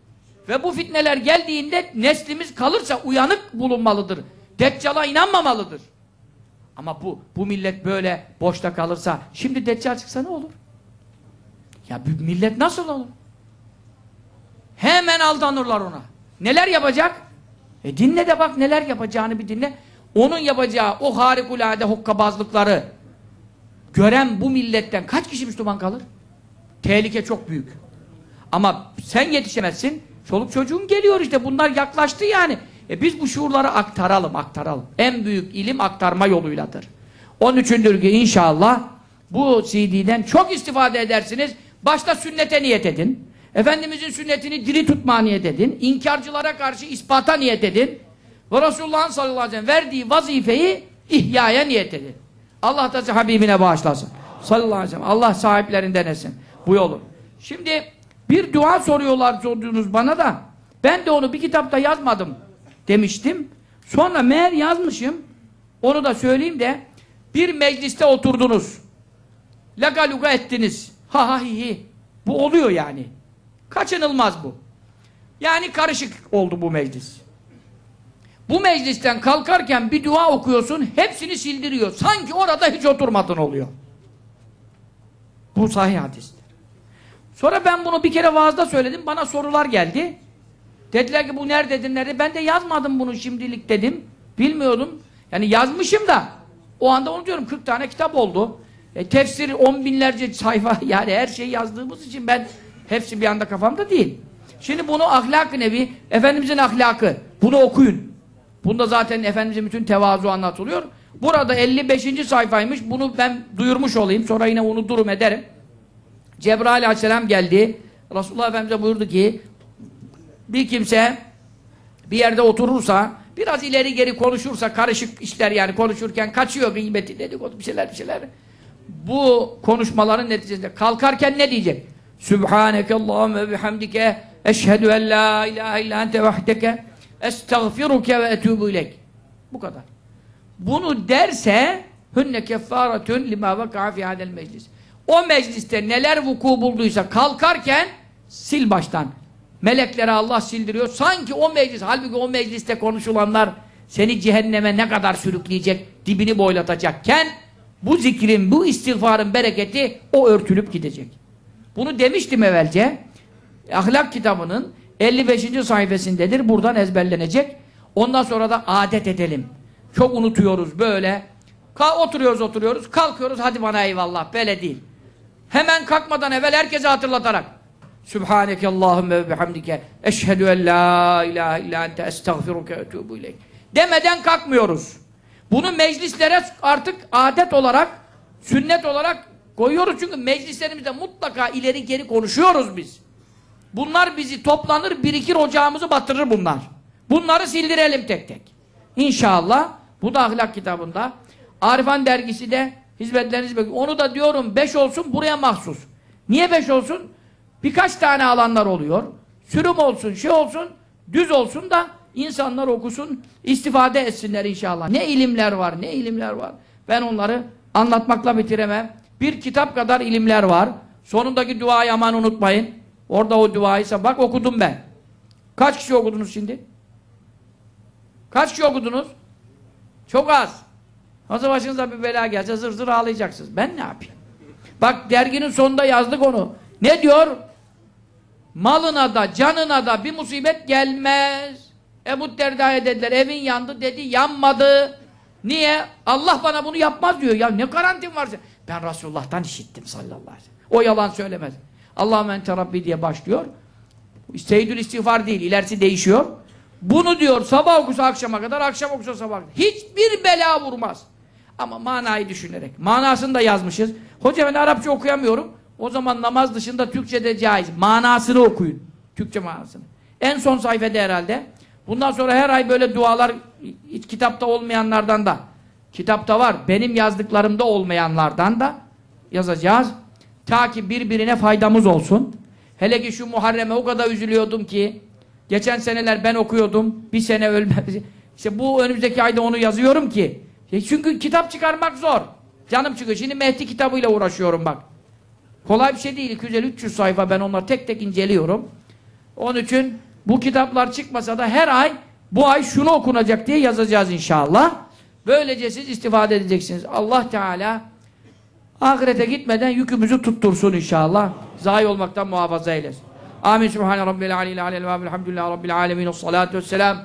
Ve bu fitneler geldiğinde neslimiz kalırsa uyanık bulunmalıdır. Deccal'a inanmamalıdır. Ama bu bu millet böyle boşta kalırsa, şimdi Deccal çıksa ne olur? Ya bu millet nasıl olur? Hemen aldanırlar ona. Neler yapacak? E dinle de bak neler yapacağını bir dinle. Onun yapacağı o harikulade hokkabazlıkları gören bu milletten kaç kişi Müslüman kalır? Tehlike çok büyük. Ama sen yetişemezsin. Çoluk çocuğun geliyor işte. Bunlar yaklaştı yani. E biz bu şuurları aktaralım, aktaralım. En büyük ilim aktarma yoluyladır. Onun üçündür ki inşallah bu C D'den çok istifade edersiniz. Başta sünnete niyet edin. Efendimizin sünnetini diri tutmaya niyet edin. İnkarcılara karşı ispata niyet edin. Ve Resulullah'ın sallallahu aleyhi ve sellem verdiği vazifeyi ihyaya niyet edin. Allah da Habibine bağışlasın. Sallallahu aleyhi ve sellem. Allah sahiplerinden etsin bu yolu. Şimdi bir dua soruyorlar, sordunuz bana da ben de onu bir kitapta yazmadım demiştim. Sonra meğer yazmışım. Onu da söyleyeyim de bir mecliste oturdunuz. Laka luka ettiniz. Ha ha hi hi. Bu oluyor yani. Kaçınılmaz bu. Yani karışık oldu bu meclis. Bu meclisten kalkarken bir dua okuyorsun, hepsini sildiriyor. Sanki orada hiç oturmadın oluyor. Bu sahih hadistir. Sonra ben bunu bir kere vaazda söyledim, bana sorular geldi. Dediler ki bu nerededir, nerede? Ben de yazmadım bunu şimdilik dedim. Bilmiyordum. Yani yazmışım da o anda onu diyorum, kırk tane kitap oldu. E, tefsir on binlerce sayfa, yani her şeyi yazdığımız için ben hepsi bir anda kafamda değil. Şimdi bunu ahlak-ı nevi, Efendimizin ahlakı, bunu okuyun. Bunda zaten Efendimizin bütün tevazu anlatılıyor. Burada elli beşinci sayfaymış, bunu ben duyurmuş olayım, sonra yine unuturum ederim. Cebrail aleyhisselam geldi, Resulullah Efendimiz'e buyurdu ki, bir kimse bir yerde oturursa, biraz ileri geri konuşursa, karışık işler yani konuşurken kaçıyor, gıybeti, dedikodu, bir şeyler bir şeyler. Bu konuşmaların neticesinde kalkarken ne diyecek? Sübhaneke Allahümme bihamdike eşhedü en la ilahe illa ente vahdeke estağfiruke ve etûbü ileyk. Bu kadar. Bunu derse hünne keffâretün limâ vekâ fî hâdel meclis. O mecliste neler vuku bulduysa kalkarken sil baştan. Meleklere Allah sildiriyor. Sanki o meclis, halbuki o mecliste konuşulanlar seni cehenneme ne kadar sürükleyecek, dibini boylatacakken bu zikrin, bu istiğfarın bereketi o örtülüp gidecek. Bunu demiştim evvelce. Ahlak kitabının elli beşinci sayfasındadır. Buradan ezberlenecek. Ondan sonra da adet edelim. Çok unutuyoruz böyle. Ka oturuyoruz oturuyoruz. Kalkıyoruz. Hadi bana eyvallah. Böyle değil. Hemen kalkmadan evvel herkese hatırlatarak. Sübhaneke Allahümme ve bihamdike eşhedü en la ilahe illa ente estağfiruke ve etûbü ileyk. Demeden kalkmıyoruz. Bunu meclislere artık adet olarak, sünnet olarak koyuyoruz. Çünkü meclislerimizde mutlaka ileri geri konuşuyoruz biz. Bunlar bizi toplanır, birikir, ocağımızı batırır bunlar. Bunları sildirelim tek tek. İnşallah. Bu da ahlak kitabında. Arifan dergisi de hizmetlerinizi bekliyor. Onu da diyorum beş olsun, buraya mahsus. Niye beş olsun? Birkaç tane alanlar oluyor. Sürüm olsun, şey olsun, düz olsun da insanlar okusun, istifade etsinler inşallah. Ne ilimler var, ne ilimler var. Ben onları anlatmakla bitiremem. Bir kitap kadar ilimler var. Sonundaki duayı aman unutmayın. Orada o duayı, bak okudum ben. Kaç kişi okudunuz şimdi? Kaç kişi okudunuz? Çok az. Nasıl başınıza bir bela gelse zır zır ağlayacaksınız. Ben ne yapayım? Bak derginin sonunda yazdık onu. Ne diyor? Malına da canına da bir musibet gelmez. Ebu Derda'ya dediler evin yandı, dedi yanmadı. Niye? Allah bana bunu yapmaz diyor. Ya ne garantin var? Ben Resulullah'tan işittim sallallahu aleyhi ve sellem. O yalan söylemez. Allahümme ente Rabbi diye başlıyor. Seyyidül istiğfar değil, ilerisi değişiyor. Bunu diyor sabah okusa akşama kadar, akşam okusa sabah kadar. Hiçbir bela vurmaz. Ama manayı düşünerek. Manasını da yazmışız. Hoca ben Arapça okuyamıyorum. O zaman namaz dışında Türkçe'de caiz. Manasını okuyun. Türkçe manasını. En son sayfada herhalde. Bundan sonra her ay böyle dualar, hiç kitapta olmayanlardan da, kitapta var, benim yazdıklarımda olmayanlardan da yazacağız. Ta ki birbirine faydamız olsun. Hele ki şu Muharrem'e o kadar üzülüyordum ki, geçen seneler ben okuyordum, bir sene ölmez. İşte bu önümüzdeki ayda onu yazıyorum ki, çünkü kitap çıkarmak zor. Canım çıkıyor. Şimdi Mehdi kitabıyla uğraşıyorum bak. Kolay bir şey değil. iki yüz elli üç yüz sayfa, ben onları tek tek inceliyorum. Onun için Bu kitaplar çıkmasa da her ay bu ay şunu okunacak diye yazacağız inşallah. Böylece siz istifade edeceksiniz. Allah Teala ahirete gitmeden yükümüzü tuttursun inşallah. Zayi olmaktan muhafaza eylesin. Amin. Subhane Rabbil aleyhi aleyhi ve elhamdülillahi Rabbil alemin. Salatu vesselam.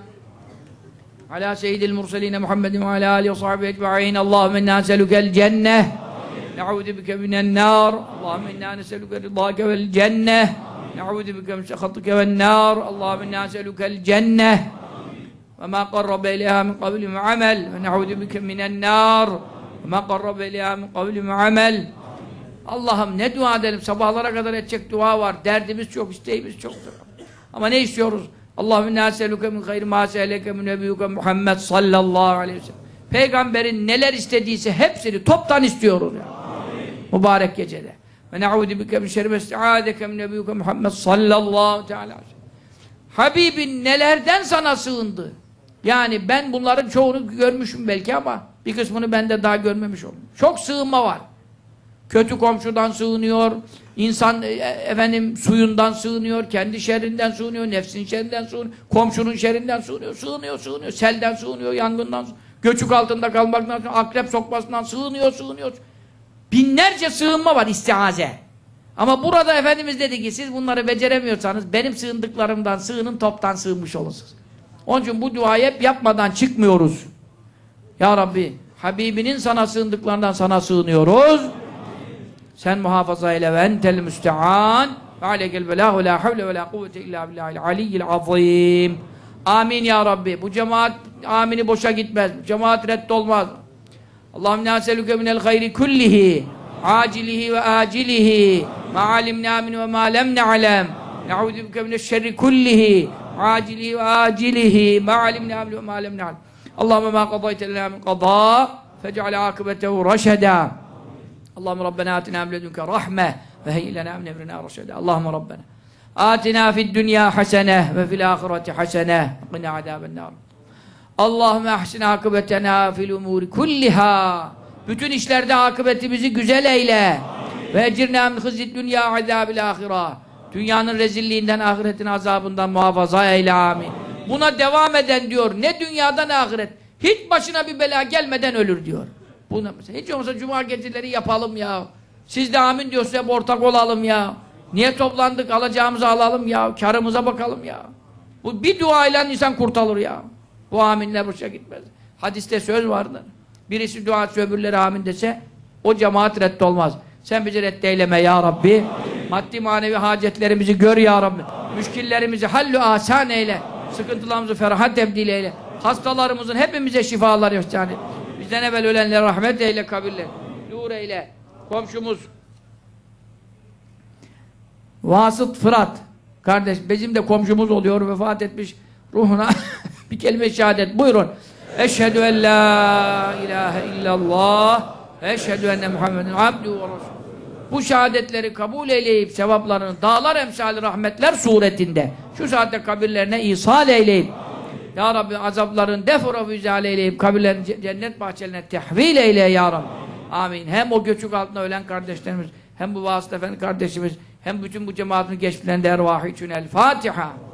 Ala seyyidil murseline Muhammedin ve ala alihi ve sahbihi ecma'in. Allahümme inna neselükel cenneh. Ne'udu bike minen nar. Allahümme inna neselüke rıdâke vel cenneh. Ne'udu bike min sehatike vel nar. Allahümme inna neselükel cenneh. Ve ma qarrabe ileyha min kavli ve amel. Ve ne'udu bike minen nar. Ve ma qarrabe ileyha min kavli ve amel. Allah'ım ne dua edelim? Sabahlara kadar edecek dua var. Derdimiz çok, isteğimiz çoktur. Ama ne istiyoruz? Allahümme inna neselüke min hayri ma se'eleke min nebiyyuke Muhammed sallallahu aleyhi ve sellem. Peygamberin neler istediyse hepsini toptan istiyoruz. Yani. Mübarek gecede. Ve ne'udu bike min şerri mesta'adeke min nebiyyuke Muhammed sallallahu teala aleyhi ve sellem. Habibin nelerden sana sığındı? Yani ben bunların çoğunu görmüşüm belki ama bir kısmını ben de daha görmemiş oldum. Çok sığınma var. Kötü komşudan sığınıyor, insan e, efendim suyundan sığınıyor, kendi şerrinden sığınıyor, nefsin şerrinden sığınıyor, komşunun şerrinden sığınıyor, sığınıyor, sığınıyor, selden sığınıyor, yangından, göçük altında kalmaktan, akrep sokmasından sığınıyor, sığınıyor. Binlerce sığınma var istiaze. Ama burada Efendimiz dedi ki siz bunları beceremiyorsanız benim sığındıklarımdan sığının, toptan sığınmış olursunuz. Onun için bu duayı hep yapmadan çıkmıyoruz. Ya Rabbi, Habibinin sana sığındıklarından sana sığınıyoruz. Sen muhafaza eyle ve entel müstean ve aleykel belâhu la havle ve la kuvvete illa billahil aliyyil azîm. Amin ya Rabbi. Bu cemaat amini boşa gitmez. Bu cemaat reddolmaz. Allahümme neselüke minel hayri kullihi acilihi ve acilihi ma alimna min ve ma lem ne'alem ne'udu bike mineşşerri kullihi acilihi ve acilihi ma alimna min ve ma lem ne'alem. Allahümme ma qadayte lena min qadâ fec'al âkıbetehu raşedâ. Allahümme Rabbena atina min ledunke rahme ve heyyi lena min emrina raşedâ. Allahümme Rabbena atina fid dünya hasene ve fil ahireti hasene ve qina azâbennâr. Allahümme ahsin akıbetena fil umuri kulliha. Bütün işlerde akıbetimizi güzel eyle. Ve ecirna min hızzid dünya azâbil ahirâ. Dünyanın rezilliğinden, ahiretin azabından muhafaza eyle amin. Buna devam eden diyor. Ne dünyadan ahiret. Hiç başına bir bela gelmeden ölür diyor. Buna mesela. Hiç olmazsa cuma geceleri yapalım ya. Siz de amin diyorsa hep ortak olalım ya. Niye toplandık? Alacağımızı alalım ya. Karımıza bakalım ya. Bu bir duayla insan kurtulur ya. Bu aminler boşa gitmez. Hadiste söz vardır. Birisi dua etse öbürleri amin dese o cemaat reddolmaz. Sen bizi reddeyleme ya Rabbi. Amin. Maddi manevi hacetlerimizi gör ya Rabbi. Müşkillerimizi hallü asan eyle. Sıkıntılarımızı ferahat tebdil eyle. Hastalarımızın hepimize şifalar ihsan et. Bizden evvel ölenlere rahmet eyle, kabirler. Nur eyle. Komşumuz Vasıt Fırat kardeş bizim de komşumuz oluyor, vefat etmiş, ruhuna bir kelime şehadet buyurun. Eşhedü en la ilahe illallah eşhedü enne Muhammeden abduhu ve resulühü. Bu şehadetleri kabul eyleyip sevaplarını dağlar emsali rahmetler suretinde şu saatte kabirlerine ihsal eyleyip ya Rabbi azapların defura füzâle eyleyip kabirlerini cennet bahçelerine tehvil eyle ya Rabbi. Amin. Hem o göçük altında ölen kardeşlerimiz hem bu Vasıt Efendi kardeşimiz hem bütün bu cemaatin geçmişlerinde ervahı için El Fatiha.